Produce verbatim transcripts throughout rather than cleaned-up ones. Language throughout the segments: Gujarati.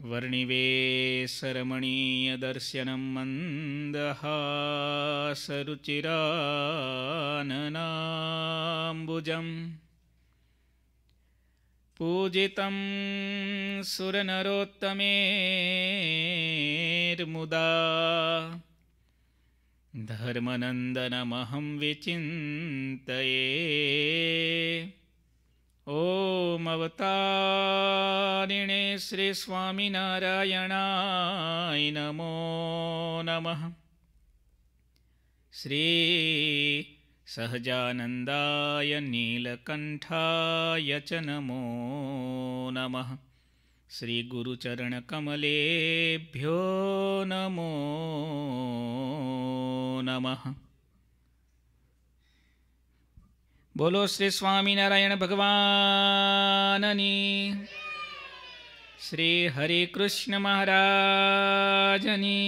વર્ણિવેશરમણીયદર્શनं મन्दહાસરુचिराननाम्बुजं पूजितं सुरनरोत्तमेर्मुदा धर्मनन्दनमहं विचिन्तये। ओम अवतारिणे श्री स्वामिनारायणाय नमो नमः। श्री सहजानन्दाय नीलकण्ठाय च नमो नमः। श्री गुरुचरणकमलेभ्यो नमो नमः। बोलो श्री स्वामीनारायण भगवाननी, श्री हरे कृष्ण महाराजनी,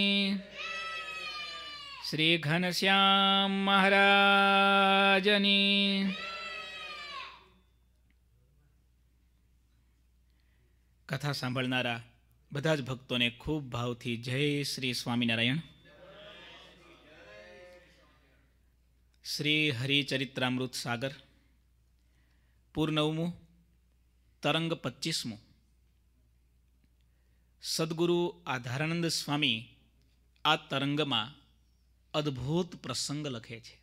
श्री घनश्याम महाराजनी। कथा सांभळनारा बधा ज भक्तोने खूब भावथी जय श्री स्वामीनारायण। श्री हरिचरित्रामृत सागर पूर्णवमु तरंग पच्चीसमु। सद्गुरु आधारानंद स्वामी आ तरंग में अद्भुत प्रसंग लखे छे।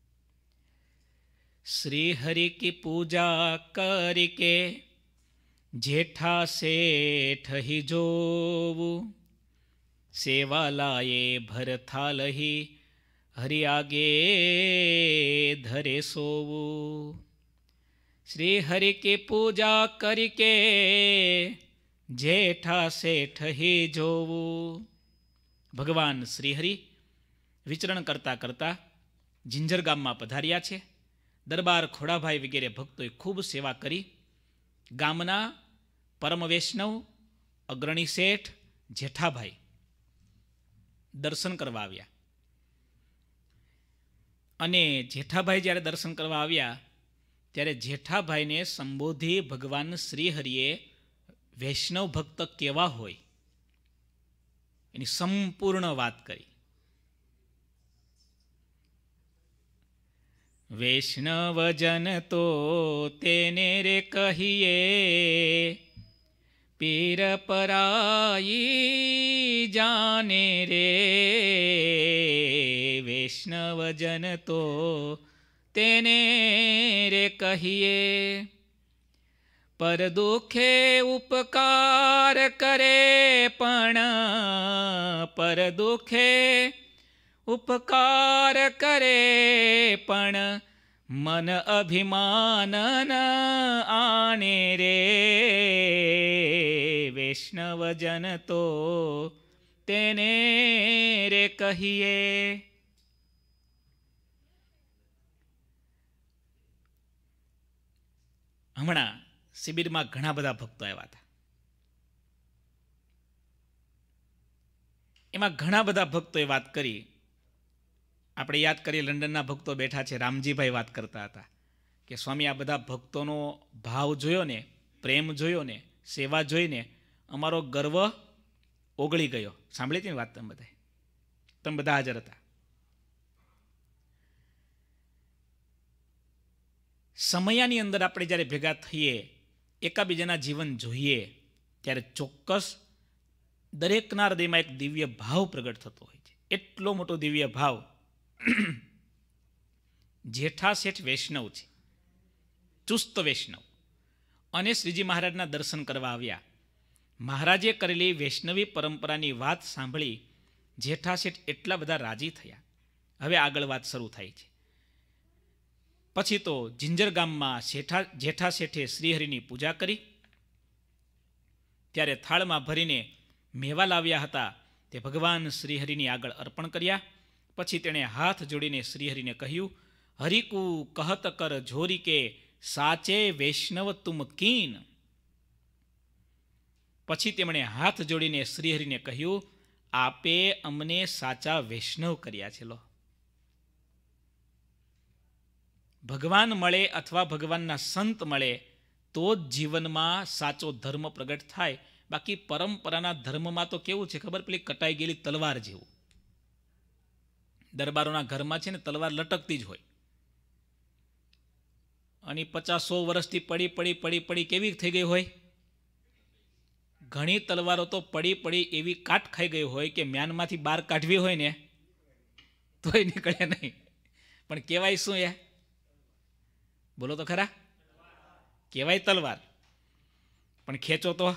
श्री हरि की पूजा करके जेठा सेठ ही जोवु, सेवा लाए भरथाल ही हरि आगे धरे सोवु। श्री हरि की पूजा करके जेठा सेठ ही जोवु। भगवान श्रीहरि विचरण करता करता जिंजर गाम में पधार्या छे। दरबार खोड़ाभाई वगैरह भक्तों खूब सेवा करी। गामना परम वैष्णव अग्रणी सेठ जेठाभाई दर्शन करवा आव्या। अने जेठाभाई ज्यारे दर्शन करवा आव्या त्यारे जेठाभाई ने संबोधी भगवान श्रीहरिए वैष्णव भक्त केवा होय एनी संपूर्ण वात करी। वैष्णव जन तो तेने रे कहिए, पीर पराई जाने रे। वैष्णव जन तो तेने रे कहिए, पर दुखे उपकार करे पण, पर दुखे उपकार करे पण, मन अभिमान न आने रे। वैष्णव जन तो तेने रे कहिए। हमणा शिबिर में घणा बधा भक्तो आव्या था। एमां घणा बधा भक्तोए वात करी। આપણે યાદ કરીએ લંડનના ભક્તો બેઠા છે, રામજીભાઈ વાત કરતા હતા કે સ્વામી આ બધા ભક્તોનો ભાવ જોયો ને, પ્રેમ જોયો ને, સેવા જોઈને અમારો ગર્વ ઓગળી ગયો. સાંભળી હતી ને વાત તમે બધા? તમે બધા હાજર હતા. સમયાની અંદર આપણે જ્યારે ભેગા થઈએ, એકાબીજાના જીવન જોઈએ, ત્યારે ચોક્કસ દરેકના હૃદયમાં એક દિવ્ય ભાવ પ્રગટ થતો હોય છે. એટલો મોટો દિવ્ય ભાવ જેઠા શેઠ વૈષ્ણવ છે, ચુસ્ત વૈષ્ણવ, અને શ્રીજી મહારાજના દર્શન કરવા આવ્યા. મહારાજે કરેલી વૈષ્ણવી પરંપરાની વાત સાંભળી જેઠા શેઠ એટલા બધા રાજી થયા. હવે આગળ વાત શરૂ થાય છે. પછી તો જિંજર ગામમાં શેઠા જેઠા શેઠે શ્રીહરિની પૂજા કરી. ત્યારે થાળમાં ભરીને મેવા લાવ્યા હતા તે ભગવાન શ્રીહરિની આગળ અર્પણ કર્યા. પછી તેણે હાથ જોડીને શ્રીહરિને કહ્યું, હરિકુ કહત કર જોરી કે સાચે વૈષ્ણવ તુમ કીન. પછી તેમણે હાથ જોડીને શ્રીહરિને કહ્યું, આપે અમને સાચા વૈષ્ણવ કર્યા છે. લો, ભગવાન મળે અથવા ભગવાનના સંત મળે તો જ જીવનમાં સાચો ધર્મ પ્રગટ થાય, બાકી પરંપરાના ધર્મમાં તો કેવું છે ખબર, પેલી કટાઈ ગયેલી તલવાર જેવું. દરબારોના ઘરમાં છે ને તલવાર લટકતી જ હોય, અને પચાસ સો વર્ષથી પડી પડી પડી પડી કેવી થઈ ગઈ હોય. ઘણી તલવારો તો પડી પડી એવી કાટ ખાઈ ગઈ હોય કે મ્યાનમાંથી બહાર કાઢવી હોય ને તોય નીકળે નહીં. પણ કહેવાય શું એ? બોલો તો ખરા. કહેવાય તલવાર, પણ ખેંચો તો,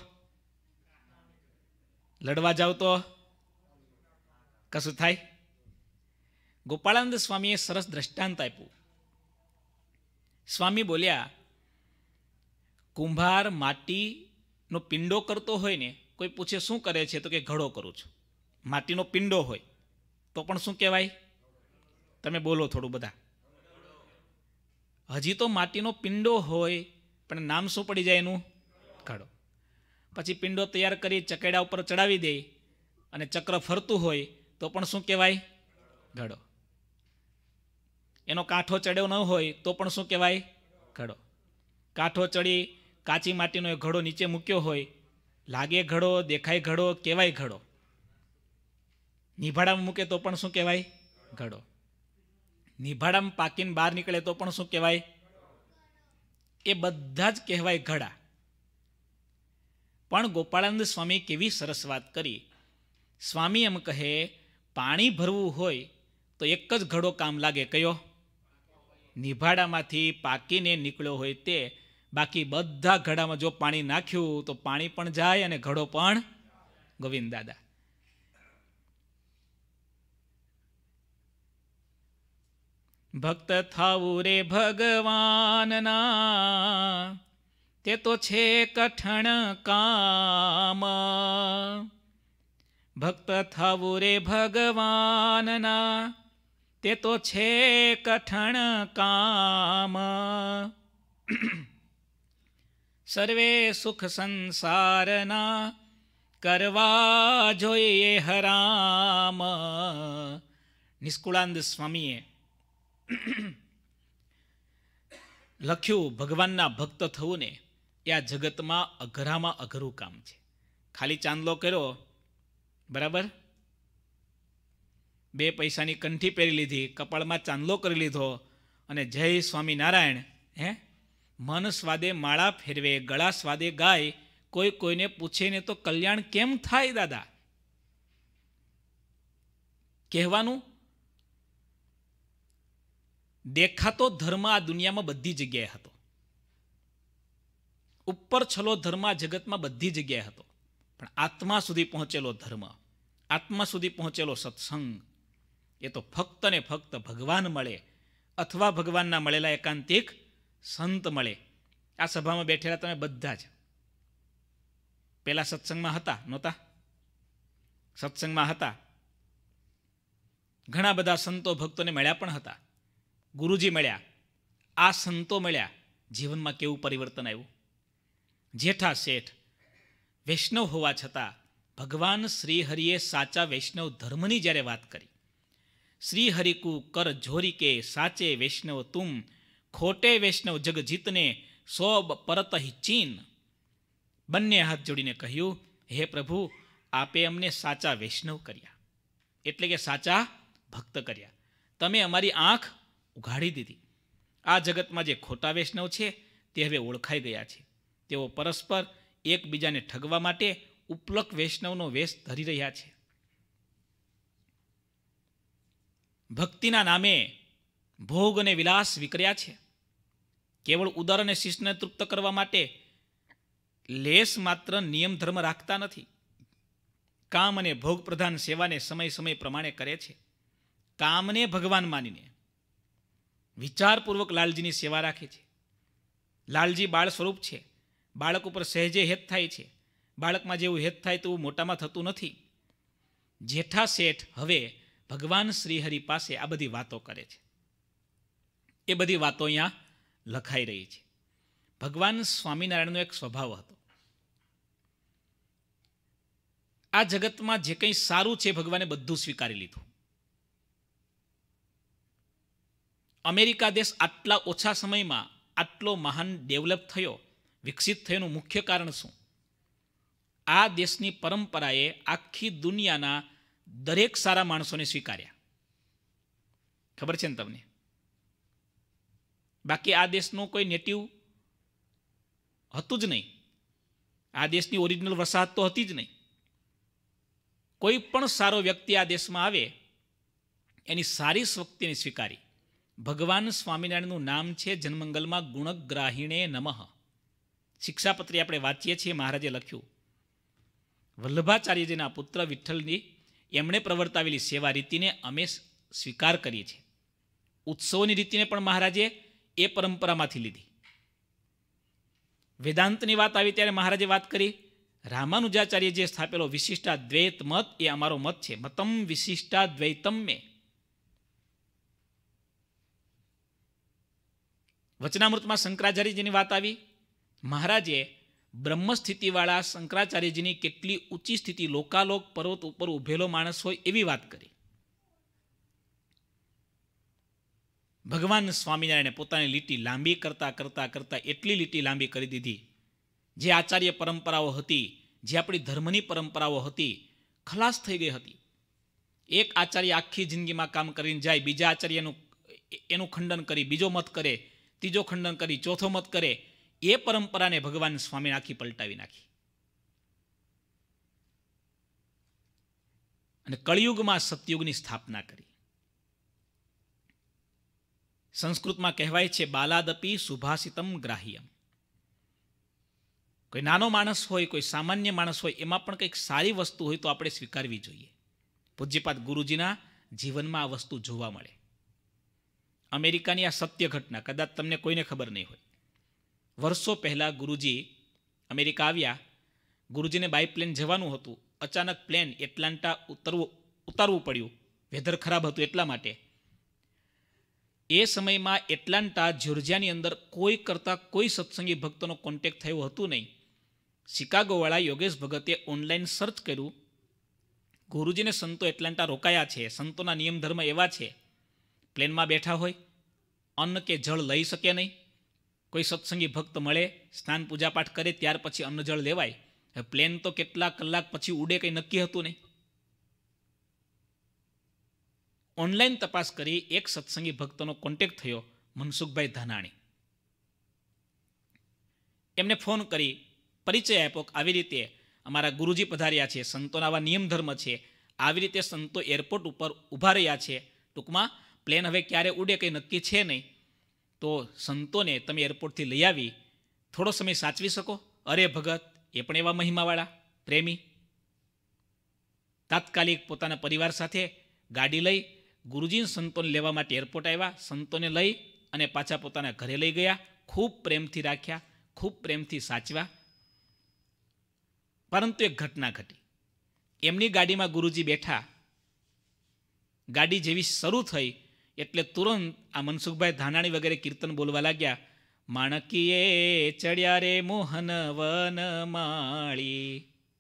લડવા જાવ તો કશું થાય. ગોપાળાનંદ સ્વામીએ સરસ દ્રષ્ટાંત આપ્યું. સ્વામી બોલ્યા, કુંભાર માટીનો પિંડો કરતો હોય ને, કોઈ પૂછે શું કરે છે તો કે ઘડો કરું છું. માટીનો પિંડો હોય તો પણ શું કહેવાય? તમે બોલો થોડું બધા. હજી તો માટીનો પિંડો હોય પણ નામ શું પડી જાય એનું? ઘડો. પછી પિંડો તૈયાર કરી ચકેડા ઉપર ચડાવી દે અને ચક્ર ફરતું હોય તો પણ શું કહેવાય? ઘડો. એનો કાંઠો ચડ્યો ન હોય તો પણ શું કહેવાય? ઘડો. કાંઠો ચડી કાચી માટીનો એ ઘડો નીચે મૂક્યો હોય, લાગે ઘડો, દેખાય ઘડો, કહેવાય ઘડો. નિભાડામાં મૂકે તો પણ શું કહેવાય? ઘડો. નિભાડામાં પાકીને બહાર નીકળે તો પણ શું કહેવાય? એ બધા જ કહેવાય ઘડા. પણ ગોપાળાનંદ સ્વામી કેવી સરસ વાત કરી. સ્વામી એમ કહે, પાણી ભરવું હોય તો એક જ ઘડો કામ લાગે. કયો? નિભાડામાંથી પાકીને નીકળ્યો હોય તે. બાકી બધા ઘડામાં જો પાણી નાખ્યું તો પાણી પણ જાય અને ઘડો પણ. ગોવિંદ દાદા. ભક્ત થાવું રે ભગવાનના, તે તો છે કઠણ કામ. ભક્ત થાવું રે ભગવાનના, તે તો છે કઠણ કામ. સર્વે સુખ સંસારના, કરવા જોઈએ હરામ. નિષ્કુળાનંદ સ્વામીએ લખ્યું, ભગવાનના ભક્ત થવું ને એ આ જગતમાં અઘરામાં અઘરું કામ છે. ખાલી ચાંદલો કર્યો, બરાબર, બે પૈસાની કંઠી પહેરી લીધી, કપાળમાં ચાંદલો કરી લીધો અને જય સ્વામિનારાયણ, હે મન સ્વાદે માળા ફેરવે, ગળા સ્વાદે ગાય, કોઈ કોઈને પૂછે ને તો કલ્યાણ કેમ થાય દાદા? કહેવાનું દેખાતો ધર્મ આ દુનિયામાં બધી જગ્યાએ હતો. ઉપર છલો ધર્મ આ જગતમાં બધી જગ્યાએ હતો. પણ આત્મા સુધી પહોંચેલો ધર્મ, આત્મા સુધી પહોંચેલો સત્સંગ, એ તો ફક્ત ને ફક્ત ભગવાન મળે અથવા ભગવાનના મળેલા એકાંતિક સંત મળે. આ સભામાં બેઠેલા તમે બધા જ પેલા સત્સંગમાં હતા નહોતા? સત્સંગમાં હતા. ઘણા બધા સંતો ભક્તોને મળ્યા પણ હતા. ગુરુજી મળ્યા, આ સંતો મળ્યા. જીવનમાં કેવું પરિવર્તન આવ્યું? જેઠા શેઠ વૈષ્ણવ હોવા છતાં ભગવાન શ્રી હરિએ સાચા વૈષ્ણવ ધર્મની જ્યારે વાત કરી, શ્રી હરિકુ કર જોરી કે સાચે વૈષ્ણવ તુમ, ખોટે વૈષ્ણવ જગ જીતને સોબ પરત હિ ચીન. બંને હાથ જોડીને કહ્યું, હે પ્રભુ, આપે અમને સાચા વૈષ્ણવ કર્યા, એટલે કે સાચા ભક્ત કર્યા. તમે અમારી આંખ ઉઘાડી દીધી. આ જગતમાં જે ખોટા વૈષ્ણવ છે તે હવે ઓળખાઈ ગયા છે. તેઓ પરસ્પર એકબીજાને ઠગવા માટે ઉપલક વૈષ્ણવનો વેશ ધરી રહ્યા છે. ભક્તિના નામે ભોગ અને વિલાસ વિકર્યા છે. કેવળ ઉદર અને શિષ્ટને તૃપ્ત કરવા માટે લેસ માત્ર નિયમ ધર્મ રાખતા નથી. કામ અને ભોગ પ્રધાન સેવાને સમય સમય પ્રમાણે કરે છે. કામને ભગવાન માનીને વિચારપૂર્વક લાલજીની સેવા રાખે છે. લાલજી બાળ સ્વરૂપ છે. બાળક ઉપર સહેજે હેત થાય છે. બાળકમાં જેવું હેત થાય તેવું મોટામાં થતું નથી. જેઠા શેઠ હવે ભગવાન શ્રીહરિ પાસે આ બધી વાતો કરે છે. એ બધી વાતો અહીંયા લખાઈ રહી છે. ભગવાન સ્વામિનારાયણનો એક સ્વભાવ હતો. આ જગતમાં જે કંઈ સારું છે ભગવાને બધું સ્વીકારી લીધું. અમેરિકા દેશ આટલા ઓછા સમયમાં આટલો મહાન ડેવલપ થયો, વિકસિત થયાનું મુખ્ય કારણ શું? આ દેશની પરંપરાએ આખી દુનિયાના દરેક સારા માણસોને સ્વીકાર્યા. ખબર છે ને તમને? બાકી આ દેશનું કોઈ નેટિવ હતું જ નહીં. આ દેશની ઓરિજિનલ વસાહત તો હતી જ નહીં. કોઈ પણ સારો વ્યક્તિ આ દેશમાં આવે એની સારી શક્તિને સ્વીકારી. ભગવાન સ્વામિનારાયણનું નામ છે જન્મંગલમાં ગુણગ્રાહીણે નમઃ. શિક્ષાપત્રી આપણે વાંચીએ છીએ, મહારાજે લખ્યું. વલ્લભાચાર્યજીના પુત્ર વિઠ્ઠલની એમણે પ્રવર્તાવેલી સેવા રીતિને અમે સ્વીકાર કરીએ છીએ. ઉત્સવોની રીતિને પણ મહારાજે એ પરંપરામાંથી લીધી. વેદાંતની વાત આવી ત્યારે મહારાજે વાત કરી, રામાનુજાચાર્ય જે સ્થાપેલો વિશિષ્ટાદ્વૈત મત એ અમારો મત છે. મતમ વિશિષ્ટાદ્વૈતમ મે. વચનામૃતમાં શંકરાચાર્યજીની વાત આવી. મહારાજે બ્રહ્મસ્થિતિવાળા શંકરાચાર્યજીની કેટલી ઊંચી સ્થિતિ, લોકાલોક પર્વત ઉપર ઉભેલો માણસ હોય એવી વાત કરી. ભગવાન સ્વામિનારાયણે પોતાની લીટી લાંબી કરતા કરતા કરતા એટલી લીટી લાંબી કરી દીધી, જે આચાર્ય પરંપરાઓ હતી, જે આપણી ધર્મની પરંપરાઓ હતી, ખલાસ થઈ ગઈ હતી. એક આચાર્ય આખી જિંદગીમાં કામ કરીને જાય, બીજા આચાર્યનું એનું ખંડન કરી, બીજો મત કરે, ત્રીજો ખંડન કરી, ચોથો મત કરે. એ પરંપરાને ભગવાન સ્વામી આખી પલટાવી નાખી. અને કળિયુગમાં સતયુગની સ્થાપના કરી. સંસ્કૃતમાં કહેવાય છે બાલાદપી સુભાષિતમ ગ્રાહ્યમ. કોઈ નાનો માણસ હોય, કોઈ સામાન્ય માણસ હોય, એમાં પણ કંઈક સારી વસ્તુ હોય તો આપણે સ્વીકારવી જોઈએ. પૂજ્યપાદ ગુરુજીના જીવનમાં આ વસ્તુ જોવા મળે. અમેરિકાની આ સત્ય ઘટના, કદાચ તમને કોઈને ખબર નહીં હોય. વર્ષો પહેલાં ગુરુજી અમેરિકા આવ્યા. ગુરુજીને બાય પ્લેન જવાનું હતું. અચાનક પ્લેન એટલાન્ટા ઉતરવું ઉતારવું પડ્યું. વેધર ખરાબ હતું એટલા માટે. એ સમયમાં એટલાન્ટા જ્યોર્જિયાની અંદર કોઈ કરતાં કોઈ સત્સંગી ભક્તોનો કોન્ટેક્ટ થયો હતું નહીં. શિકાગોવાળા યોગેશ ભગતે ઓનલાઈન સર્ચ કર્યું. ગુરુજીને સંતો એટલાન્ટા રોકાયા છે. સંતોના નિયમ ધર્મ એવા છે, પ્લેનમાં બેઠા હોય, અન્ન કે જળ લઈ શકે નહીં. કોઈ સત્સંગી ભક્ત મળે, સ્નાન પૂજાપાઠ કરે, ત્યાર પછી અન્ન જળ લેવાય. પ્લેન તો કેટલા કલાક પછી ઉડે કંઈ નક્કી હતું નહીં. ઓનલાઈન તપાસ કરી એક સત્સંગી ભક્તનો કોન્ટેક્ટ થયો, મનસુખભાઈ ધાનાણી. એમને ફોન કરી પરિચય આપ્યો કે આવી રીતે અમારા ગુરુજી પધાર્યા છે, સંતોના આવા નિયમ ધર્મ છે, આવી રીતે સંતો એરપોર્ટ ઉપર ઊભા રહ્યા છે. ટૂંકમાં પ્લેન હવે ક્યારે ઉડે કંઈ નક્કી છે નહીં, તો સંતોને તમે એરપોર્ટથી લઈ આવી થોડો સમય સાચવી શકો? અરે ભગત, એ પણ એવા મહિમાવાળા પ્રેમી. તાત્કાલિક પોતાના પરિવાર સાથે ગાડી લઈ ગુરુજી સંતોને લેવા માટે એરપોર્ટ આવ્યા. સંતોને લઈ અને પાછા પોતાના ઘરે લઈ ગયા. ખૂબ પ્રેમથી રાખ્યા, ખૂબ પ્રેમથી સાચવ્યા. પરંતુ એક ઘટના ઘટી. એમની ગાડીમાં ગુરુજી બેઠા. ગાડી જેવી શરૂ થઈ એટલે તુરંત આ મનસુખભાઈ ધાનાણી વગેરે કીર્તન બોલવા લાગ્યા. માણકીએ ચડ્યા રે મોહન વન માળી.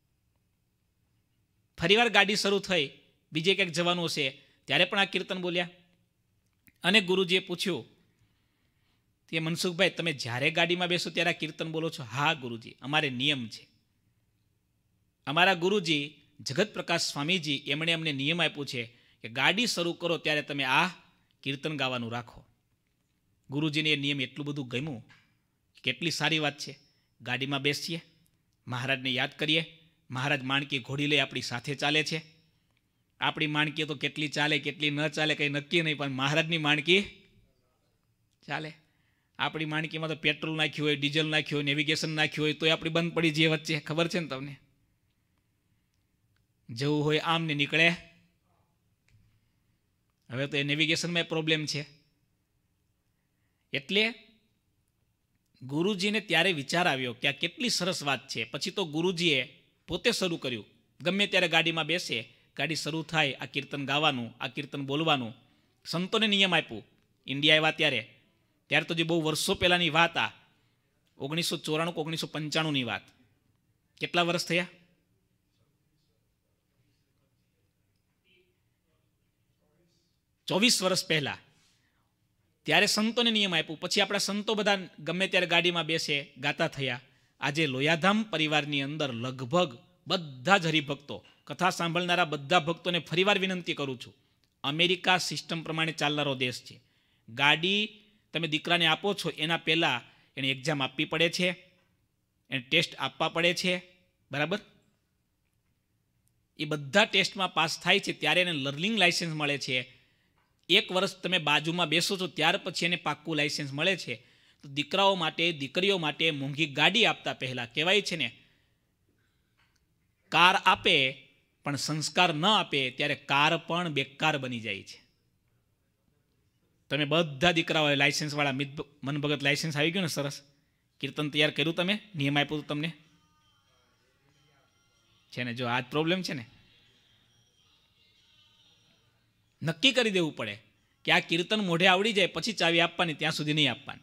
ફરીવાર ગાડી શરૂ થઈ, બીજે ક્યાંક જવાનું હશે ત્યારે પણ આ કીર્તન બોલ્યા. અને ગુરુજીએ પૂછ્યું કે મનસુખભાઈ, તમે જ્યારે ગાડીમાં બેસો ત્યારે આ કીર્તન બોલો છો? હા ગુરુજી, અમારે નિયમ છે. અમારા ગુરુજી જગત પ્રકાશ સ્વામીજી એમણે અમને નિયમ આપ્યું છે કે ગાડી શરૂ કરો ત્યારે તમે આ કીર્તન ગાવાનું રાખો. ગુરુજીને એ નિયમ એટલું બધું ગમ્યું. કેટલી સારી વાત છે. ગાડીમાં બેસીએ, મહારાજને યાદ કરીએ. મહારાજ માણકી ઘોડી લઈ આપણી સાથે ચાલે છે. આપણી માણકી તો કેટલી ચાલે કેટલી ન ચાલે કંઈ નક્કી નહીં, પણ મહારાજની માણકી ચાલે. આપણી માણકીમાં તો પેટ્રોલ નાખ્યું હોય, ડીઝલ નાખ્યું હોય, નેવિગેશન નાખ્યું હોય, તોય આપણી બંધ પડી જઈએ વચ્ચે. ખબર છે ને તમને? જવું હોય આમ ને નીકળે. હવે તો એ નેવિગેશનમાં પ્રોબ્લેમ છે. એટલે ગુરુજીને ત્યારે વિચાર આવ્યો કે આ કેટલી સરસ વાત છે. પછી તો ગુરુજીએ પોતે શરૂ કર્યું. ગમે ત્યારે ગાડીમાં બેસે, ગાડી શરૂ થાય, આ કીર્તન ગાવાનું, આ કીર્તન બોલવાનું. સંતોને નિયમ આપ્યું. ઇન્ડિયા આવ્યા ત્યારે ત્યારે તો જે બહુ વર્ષો પહેલાંની વાત, આ ઓગણીસો ચોરાણું ઓગણીસો પંચાણુંની વાત. કેટલા વર્ષ થયા? ચોવીસ વર્ષ પહેલાં. ત્યારે સંતોને નિયમ આપ્યું. પછી આપણા સંતો બધા ગમે ત્યારે ગાડીમાં બેસે, ગાતા થયા. આજે લોયાધામ પરિવારની અંદર લગભગ બધા જ હરિભક્તો, કથા સાંભળનારા બધા ભક્તોને ફરીવાર વિનંતી કરું છું, અમેરિકા સિસ્ટમ પ્રમાણે ચાલનારો દેશ છે. ગાડી તમે દીકરાને આપો છો એના પહેલાં એને એક્ઝામ આપવી પડે છે, એને ટેસ્ટ આપવા પડે છે, બરાબર? એ બધા ટેસ્ટમાં પાસ થાય છે ત્યારે એને લર્નિંગ લાઇસન્સ મળે છે. એક વર્ષ તમે બાજુમાં બેસો છો ત્યાર પછી એને પાક્કું લાઇસન્સ મળે છે. તો દીકરાઓ માટે, દીકરીઓ માટે મોંઘી ગાડી આપતા પહેલાં કહેવાય છે ને, કાર આપે પણ સંસ્કાર ન આપે ત્યારે કાર પણ બેકાર બની જાય છે. તમે બધા દીકરાઓએ લાઇસન્સવાળા મનભગત લાઇસન્સ આવી ગયું ને, સરસ કીર્તન તૈયાર કર્યું, તમે નિયમ આપ્યું તમને છે ને? જો આ જ પ્રોબ્લેમ છે ને, નક્કી કરી દેવું પડે કે આ કીર્તન મોઢે આવડી જાય પછી ચાવી આપવાની, ત્યાં સુધી નહીં આપવાની.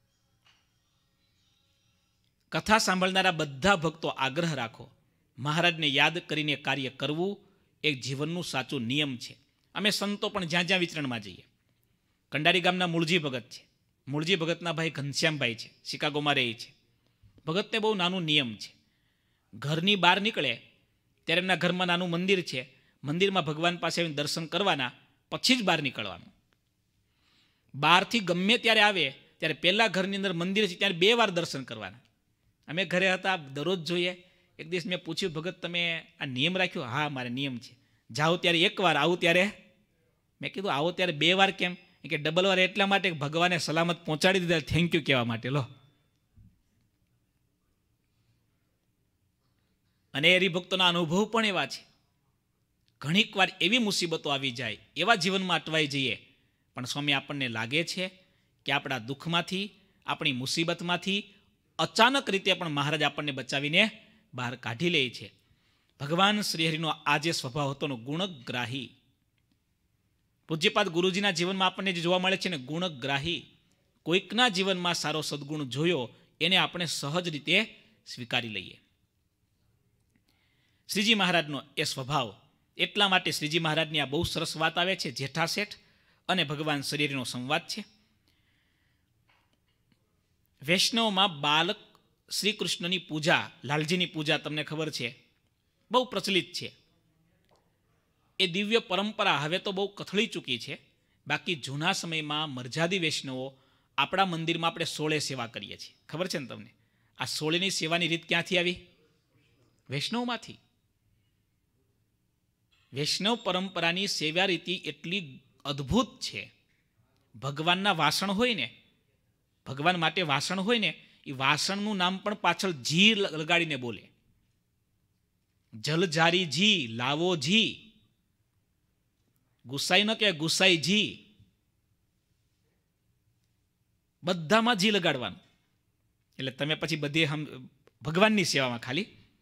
કથા સાંભળનારા બધા ભક્તો આગ્રહ રાખો, મહારાજને યાદ કરીને કાર્ય કરવું એ જીવનનું સાચું નિયમ છે. અમે સંતો પણ જ્યાં જ્યાં વિચરણમાં જઈએ, કંડારી ગામના મૂળજી ભગત છે, મૂળજી ભગતના ભાઈ ઘનશ્યામભાઈ છે, શિકાગોમાં રહે છે. ભગતને બહુ નાનું નિયમ છે, ઘરની બહાર નીકળે ત્યારે એમના ઘરમાં નાનું મંદિર છે, મંદિરમાં ભગવાન પાસે આવીને દર્શન કરવાના, પછી જ બહાર નીકળવાનું. બહારથી ગમે ત્યારે આવે ત્યારે પહેલાં ઘરની અંદર મંદિર છે ત્યારે બે વાર દર્શન કરવાના. અમે ઘરે હતા, દરરોજ જોઈએ. એક દિવસ મેં પૂછ્યું, ભગત તમે આ નિયમ રાખ્યો? હા, મારે નિયમ છે. જાઓ ત્યારે એક વાર, આવું ત્યારે. મેં કીધું આવો ત્યારે બે વાર કેમ? કે ડબલ વાર એટલા માટે ભગવાને સલામત પહોંચાડી દીધા, થેન્ક યુ કહેવા માટે. લો, અને હરિભક્તોના અનુભવ પણ એવા છે. ઘણીક વાર એવી મુસીબતો આવી જાય, એવા જીવનમાં અટવાઈ જઈએ, પણ સ્વામી આપણને લાગે છે કે આપણા દુઃખમાંથી, આપણી મુસીબતમાંથી અચાનક રીતે પણ મહારાજ આપણને બચાવીને બહાર કાઢી લે છે. ભગવાન શ્રીહરિનો આ જે સ્વભાવ હતો, ગુણગ્રાહી. પૂજ્યપાદ ગુરુજીના જીવનમાં આપણને જે જોવા મળે છે ને, ગુણગ્રાહી. કોઈકના જીવનમાં સારો સદગુણ જોયો, એને આપણે સહજ રીતે સ્વીકારી લઈએ. શ્રીજી મહારાજનો એ સ્વભાવ, એટલા માટે શ્રીજી મહારાજની આ બહુ સરસ વાત આવે છે, જેઠા શેઠ અને ભગવાન શ્રીહરિનો સંવાદ છે. વૈષ્ણવમાં બાલક શ્રી કૃષ્ણની પૂજા, લાલજીની પૂજા તમને ખબર છે, બહુ પ્રચલિત છે. એ દિવ્ય પરંપરા હવે તો બહુ કથળી ચૂકી છે. બાકી જૂના સમયમાં મરજાદી વૈષ્ણવો આપણા મંદિરમાં આપણે સોળે સેવા કરીએ છીએ, ખબર છે ને તમને? આ સોળેની સેવાની રીત ક્યાંથી આવી? વૈષ્ણવમાંથી. વૈષ્ણવ પરંપરાની સેવા રીતિ એટલી અદ્ભુત છે. ભગવાનના વાસણ હોય ને, ભગવાન માટે વાસણ હોય ને, એ વાસણનું નામ પણ પાછળ જી લગાડીને બોલે. જલજારી જી, લાવો જી. ગુસાઈ ન કે ગુસાઈ જી, બધામાં જી લગાડવાનું. એટલે તમે પછી બધી ભગવાનની સેવામાં ખાલી.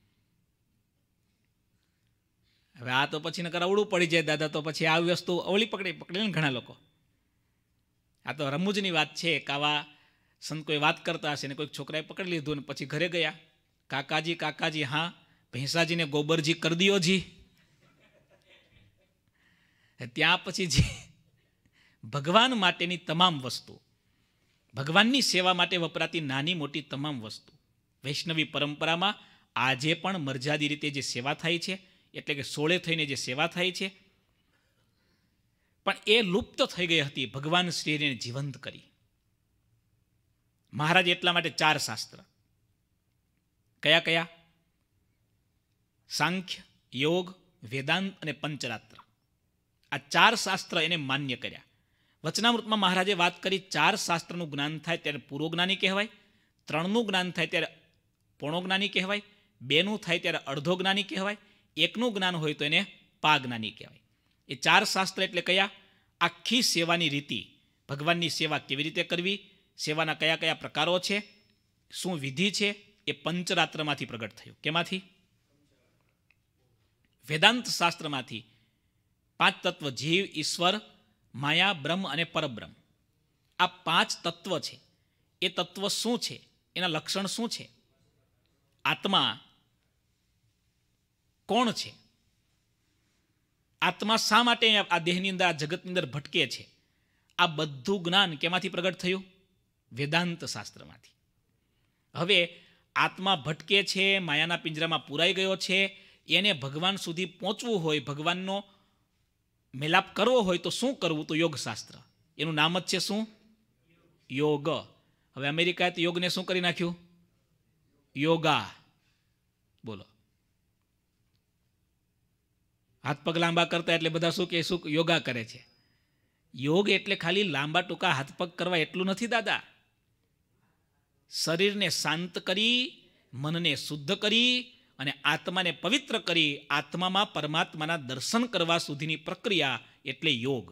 હવે આ તો પછી નકર અવળું પડી જાય દાદા, તો પછી આ વસ્તુ અવળી પકડી પકડી ને ઘણા લોકો. આ તો રમૂજની વાત છે. કાવા સંત કોઈ વાત કરતા હશે ને કોઈક છોકરાએ પકડી લીધું ને પછી ઘરે ગયા, કાકાજી કાકાજી હા ભેંસાજીને ગોબરજી કરી દિયો જી. ત્યાં પછી જે ભગવાન માટેની તમામ વસ્તુ, ભગવાનની સેવા માટે વપરાતી નાની મોટી તમામ વસ્તુ વૈષ્ણવી પરંપરામાં આજે પણ મર્યાદિત રીતે જે સેવા થાય છે, એટલે કે સોળે થઈને જે સેવા થાય છે, પણ એ લુપ્ત થઈ ગઈ હતી. ભગવાન શ્રીને જીવંત કરી મહારાજ. એટલા માટે ચાર શાસ્ત્ર, કયા કયા? સાંખ્ય, યોગ, વેદાંત અને પંચરાત્ર. આ ચાર શાસ્ત્ર એને માન્ય કર્યા. વચનામૃતમાં મહારાજે વાત કરી, ચાર શાસ્ત્રનું જ્ઞાન થાય ત્યારે પૂર્વજ્ઞાની કહેવાય, ત્રણનું જ્ઞાન થાય ત્યારે પોણોજ્ઞાની કહેવાય, બેનું થાય ત્યારે અર્ધોજ્ઞાની કહેવાય, એકનું જ્ઞાન હોય તો એને પાજ્ઞાની કહેવાય. એ ચાર શાસ્ત્ર એટલે કયા? આખી સેવાની રીતિ, ભગવાનની સેવા કેવી રીતે કરવી, સેવાના કયા કયા પ્રકારો છે, શું વિધિ છે, એ પંચરાત્રમાંથી પ્રગટ થયું. કેમાંથી? વેદાંત શાસ્ત્રમાંથી. પાંચ તત્વ, જીવ, ઈશ્વર, માયા, બ્રહ્મ અને પરબ્રહ્મ. આ પાંચ તત્વ છે. એ તત્વ શું છે, એના લક્ષણ શું છે, આત્મા કોણ છે, આત્મા શા માટે આ દેહની અંદર, આ જગતની અંદર ભટકે છે, આ બધું જ્ઞાન કેમાંથી પ્રગટ થયું? વેદાંત શાસ્ત્રમાંથી. હવે આત્મા ભટકે છે, માયાના પિંજરામાં પુરાઈ ગયો છે, એને ભગવાન સુધી પહોંચવું હોય, ભગવાનનો મેલાપ કરવો હોય તો શું કરવું? તો યોગશાસ્ત્ર. એનું નામ જ છે શું? યોગ. હવે અમેરિકાએ તો યોગને શું કરી નાખ્યું? યોગા. બોલો, હાથ પગ લાંબા કરતા એટલે બધા શું કે શું યોગા કરે છે. યોગ એટલે ખાલી લાંબા ટૂંકા હાથ પગ કરવા એટલું નથી દાદા. શરીરને શાંત કરી, મનને શુદ્ધ કરી અને આત્માને પવિત્ર કરી આત્મામાં પરમાત્માના દર્શન કરવા સુધીની પ્રક્રિયા એટલે યોગ.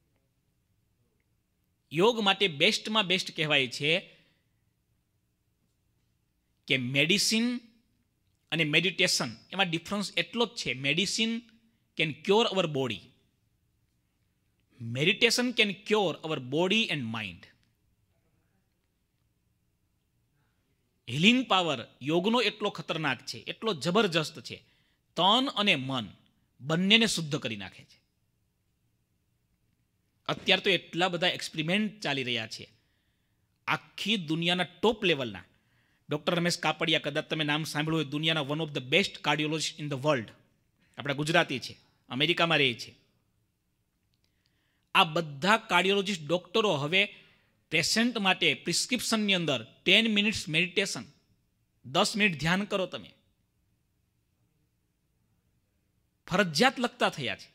યોગ માટે બેસ્ટમાં બેસ્ટ કહેવાય છે કે મેડિસિન અને મેડિટેશન, એમાં ડિફરન્સ એટલો જ છે. Medicine can cure our body, meditation can cure our body and mind. Healing power યોગનો એટલો ખતરનાક છે, એટલો જબરજસ્ત છે, તન અને મન બંનેને શુદ્ધ કરી નાખે છે. અત્યારે તો એટલા બધા એક્સપેરિમેન્ટ ચાલી રહ્યા છે આખી દુનિયાના ટોપ લેવલના. ડૉક્ટર રમેશ કાપડિયા, કદાચ તમે નામ સાંભળ્યું હોય, દુનિયાના one of the best cardiologist in the world, આપણા ગુજરાતી છે, અમેરિકામાં રહે છે. આ બધા કાર્ડિયોલોજિસ્ટ ડૉક્ટરો હવે પેશન્ટ માટે પ્રિસ્ક્રિપ્શનની અંદર ટેન મિનિટ્સ મેડિટેશન, દસ મિનિટ ધ્યાન કરો તમે, ફરજિયાત લખતા થયા છે.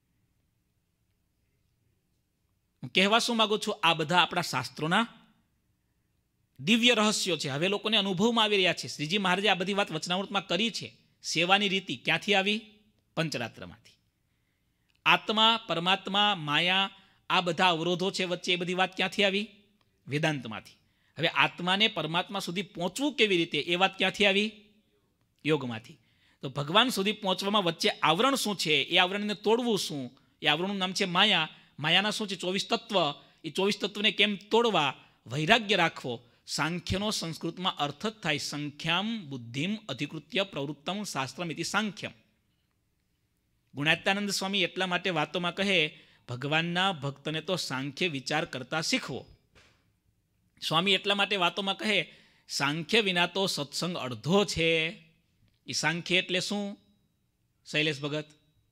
હું કહેવા શું માગું છું? આ બધા આપણા શાસ્ત્રોના દિવ્ય રહસ્યો છે, હવે લોકોને અનુભવમાં આવી રહ્યા છે. શ્રીજી મહારાજે આ બધી વાત વચનામૃતમાં કરી છે. સેવાની રીતિ ક્યાંથી આવી? પંચરાત્રમાંથી. આત્મા, પરમાત્મા, માયા, આ બધા અવરોધો છે વચ્ચે, એ બધી વાત ક્યાંથી આવી? વેદાંતમાંથી. હવે આત્માને પરમાત્મા સુધી પહોંચવું કેવી રીતે? એ વાત ક્યાંથી આવી? યોગમાંથી. તો ભગવાન સુધી પહોંચવામાં વચ્ચે આવરણ શું છે? એ આવરણને તોડવું શું? એ આવરણનું નામ છે માયા. માયાના શું છે? ચોવીસ તત્વ. એ ચોવીસ તત્વને કેમ તોડવા? વૈરાગ્ય રાખવો. સાંખ્યનો સંસ્કૃતમાં અર્થ જ થાય સંખ્યામ બુદ્ધિમ અધિકૃત્ય પ્રવૃત્તમ શાસ્ત્રમ ઇતિ સાંખ્યમ. ગુણાત્યાનંદ સ્વામી એટલા માટે વાતોમાં કહે, ભગવાનના ભક્તને તો સાંખ્ય વિચાર કરતા શીખવો. સ્વામી એટલા માટે વાતોમાં કહે, સાંખ્ય વિના તો સત્સંગ અડધો છે. એ સાંખ્ય એટલે શું શૈલેષ ભગત?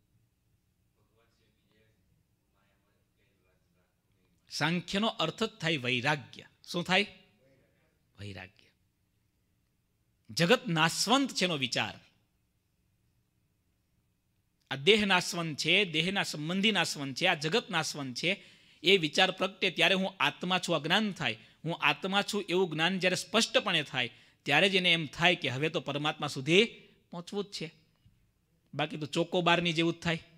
સાંખ્યનો અર્થ જ થાય વૈરાગ્ય. શું થાય? વૈરાગ્ય. જગત નાશવંત છે નો વિચાર. આ દેહ નાશવંત છે, દેહના સંબંધી નાશવંત છે, આ જગત નાશવંત છે. એ વિચાર પ્રગટે ત્યારે હું આત્મા છું અજ્ઞાન થાય. હું આત્મા છું એવું જ્ઞાન જ્યારે સ્પષ્ટપણે થાય ત્યારે જ એને એમ થાય કે હવે તો પરમાત્મા સુધી પહોંચવું જ છે. બાકી તો ચોકોબારની જેવું જ થાય.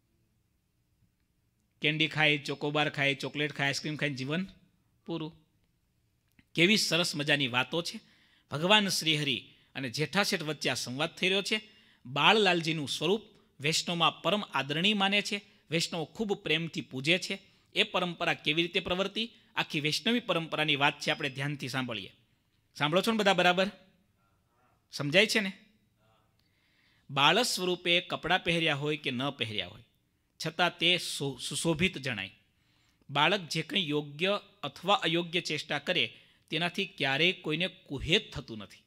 કેન્ડી ખાય, ચોકોબાર ખાય, ચોકલેટ ખાય, આઈસ્ક્રીમ ખાઈને જીવન પૂરું. કેવી સરસ મજાની વાતો છે. ભગવાન શ્રીહરિ અને જેઠાશેઠ વચ્ચે આ સંવાદ થઈ રહ્યો છે. બાળલાલજીનું સ્વરૂપ વૈષ્ણવમાં પરમ આદરણીય માને છે. વૈષ્ણવ ખૂબ પ્રેમથી પૂજે છે. એ પરંપરા કેવી રીતે પ્રવર્તી, આખી વૈષ્ણવી પરંપરાની વાત છે. આપણે ધ્યાનથી સાંભળીએ. સાંભળો છો ને બધા બરાબર? સમજાય છે ને? બાળ સ્વરૂપે કપડાં પહેર્યા હોય કે ન પહેર્યા હોય, છતાં તે સુશોભિત જણાય. બાળક જે કંઈ યોગ્ય અથવા અયોગ્ય ચેષ્ટા કરે તેનાથી ક્યારેય કોઈને કુહેત થતું નથી.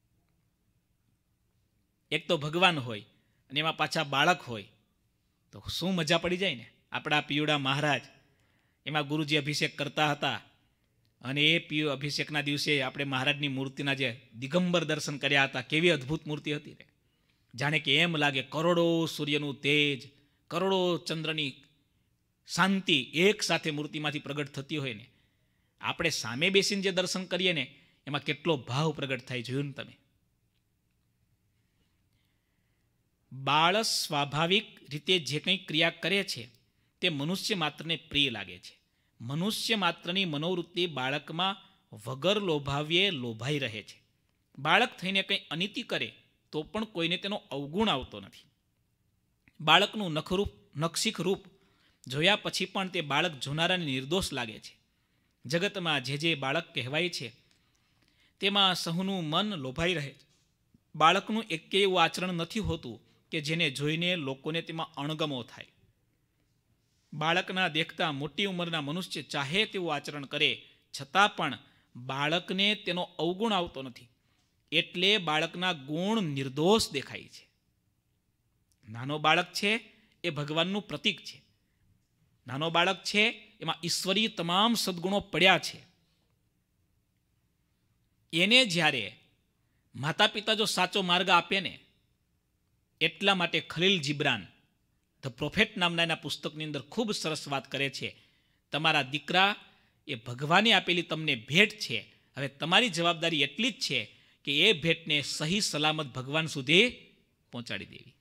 એક તો ભગવાન હોય અને એમાં પાછા બાળક હોય તો શું મજા પડી જાય ને. આપણા પિયુડા મહારાજ, એમાં ગુરુજી અભિષેક કરતા હતા અને એ પિયુ અભિષેકના દિવસે આપણે મહારાજની મૂર્તિના જે દિગંબર દર્શન કર્યા હતા, કેવી અદ્ભુત મૂર્તિ હતી ને. જાણે કે એમ લાગે કરોડો સૂર્યનું તેજ, કરોડો ચંદ્રની શાંતિ એક સાથે મૂર્તિમાંથી પ્રગટ થતી હોય ને. આપણે સામે બેસીને જે દર્શન કરીએ ને એમાં કેટલો ભાવ પ્રગટ થાય, જોયું ને તમે? બાળ સ્વાભાવિક રીતે જે કંઈ ક્રિયા કરે છે તે મનુષ્ય માત્રને પ્રિય લાગે છે. મનુષ્ય માત્રની મનોવૃત્તિ બાળકમાં વગર લોભાવ્યે લોભાઈ રહે છે. બાળક થઈને કંઈ અનીતિ કરે તો પણ કોઈને તેનો અવગુણ આવતો નથી. બાળકનું નખરૂપ નખશીખ રૂપ જોયા પછી પણ તે બાળક જોનારાને નિર્દોષ લાગે છે. જગતમાં જે જે બાળક કહેવાય છે તેમાં સહુનું મન લોભાઈ રહે છે. બાળકનું એકેય એવું આચરણ નથી હોતું કે જેને જોઈને લોકોને તેમાં અણગમો થાય. બાળકના દેખતા મોટી ઉંમરના મનુષ્ય ચાહે તેવું આચરણ કરે છતાં પણ બાળકને તેનો અવગુણ આવતો નથી. એટલે બાળકના ગુણ નિર્દોષ દેખાય છે. નાનો બાળક છે એ ભગવાનનું પ્રતીક છે. નાનો બાળક છે એમાં ઈશ્વરીય તમામ સદ્ગુણો પડ્યા છે. એને જ્યારે માતા પિતા જો સાચો માર્ગ આપે ને, એટલા માટે ખલીલ જીબ્રાન ધ પ્રોફેટ નામના એના પુસ્તકની અંદર ખૂબ સરસ વાત કરે છે. તમારા દીકરા એ ભગવાને આપેલી તમને ભેટ છે. હવે તમારી જવાબદારી એટલી જ છે કે એ ભેટને સહી સલામત ભગવાન સુધી પહોંચાડી દેવી.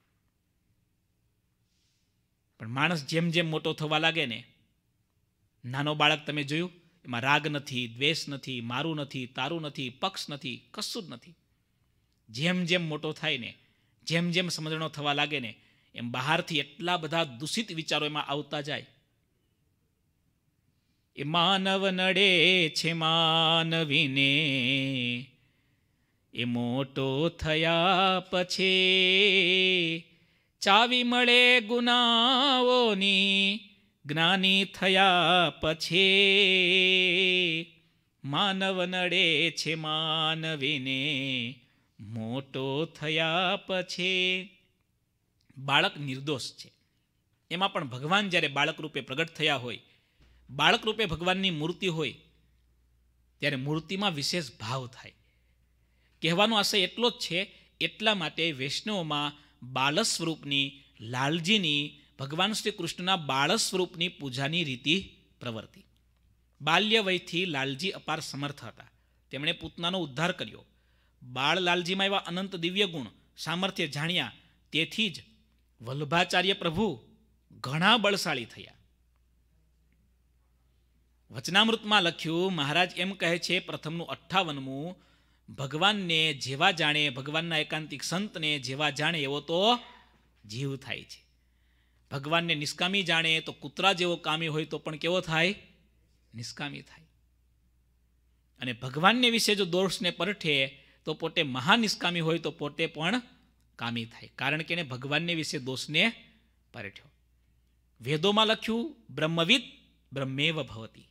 પણ માણસ જેમ જેમ મોટો થવા લાગે ને, નાનો બાળક તમે જોયું, એમાં રાગ નથી, દ્વેષ નથી, મારું નથી, તારું નથી, પક્ષ નથી, કશું જ નથી. જેમ જેમ મોટો થાય ને, જેમ જેમ સમજણો થવા લાગે ને, એમ બહારથી એટલા બધા દૂષિત વિચારો એમાં આવતા જાય. એ માનવ નડે છે માનવીને, એ મોટો થયા પછી ચાવી મળે ગુનાઓની, જ્ઞાની થયા પછી માનવ નડે છે માનવીને, મોટો થયા પછી. બાળક નિર્દોષ છે. એમાં પણ ભગવાન જ્યારે બાળક રૂપે પ્રગટ થયા હોય, બાળક રૂપે ભગવાનની મૂર્તિ હોય, ત્યારે મૂર્તિમાં વિશેષ ભાવ થાય. કહેવાનો આશય એટલો જ છે. એટલા માટે વૈષ્ણવમાં બાલ સ્વરૂપની, લાલજીની, ભગવાન શ્રી કૃષ્ણના બાળ સ્વરૂપની પૂજાની રીતિ પ્રવર્તી. બાલ્ય વયથી લાલજી અપાર સમર્થ હતા. તેમણે પૂતનાનો ઉદ્ધાર કર્યો. બાળ લાલજીમાં એવા અનંત દિવ્ય ગુણ, સામર્થ્ય જાણ્યા. તેથી જ વલ્લભાચાર્ય પ્રભુ ઘણા બળશાળી થયા. વચનામૃતમાં લખ્યું, મહારાજ એમ કહે છે, પ્રથમનું અઠ્ઠાવનમું, ભગવાનને જેવા જાણે, ભગવાનના એકાંતિક સંતને જેવા જાણે એવો તો જીવ થાય છે. ભગવાનને નિષ્કામી જાણે તો કૂતરા જેવો કામી હોય તો પણ કેવો થાય? નિષ્કામી થાય. અને ભગવાનને વિશે જો દોષને પરઠે તો પોતે મહાનિષ્કામી હોય તો પોતે પણ કામી થાય. કારણ કે એને ભગવાનને વિશે દોષને પરઠ્યો. વેદોમાં લખ્યું, બ્રહ્મવિદ બ્રહ્મેવ ભવતી.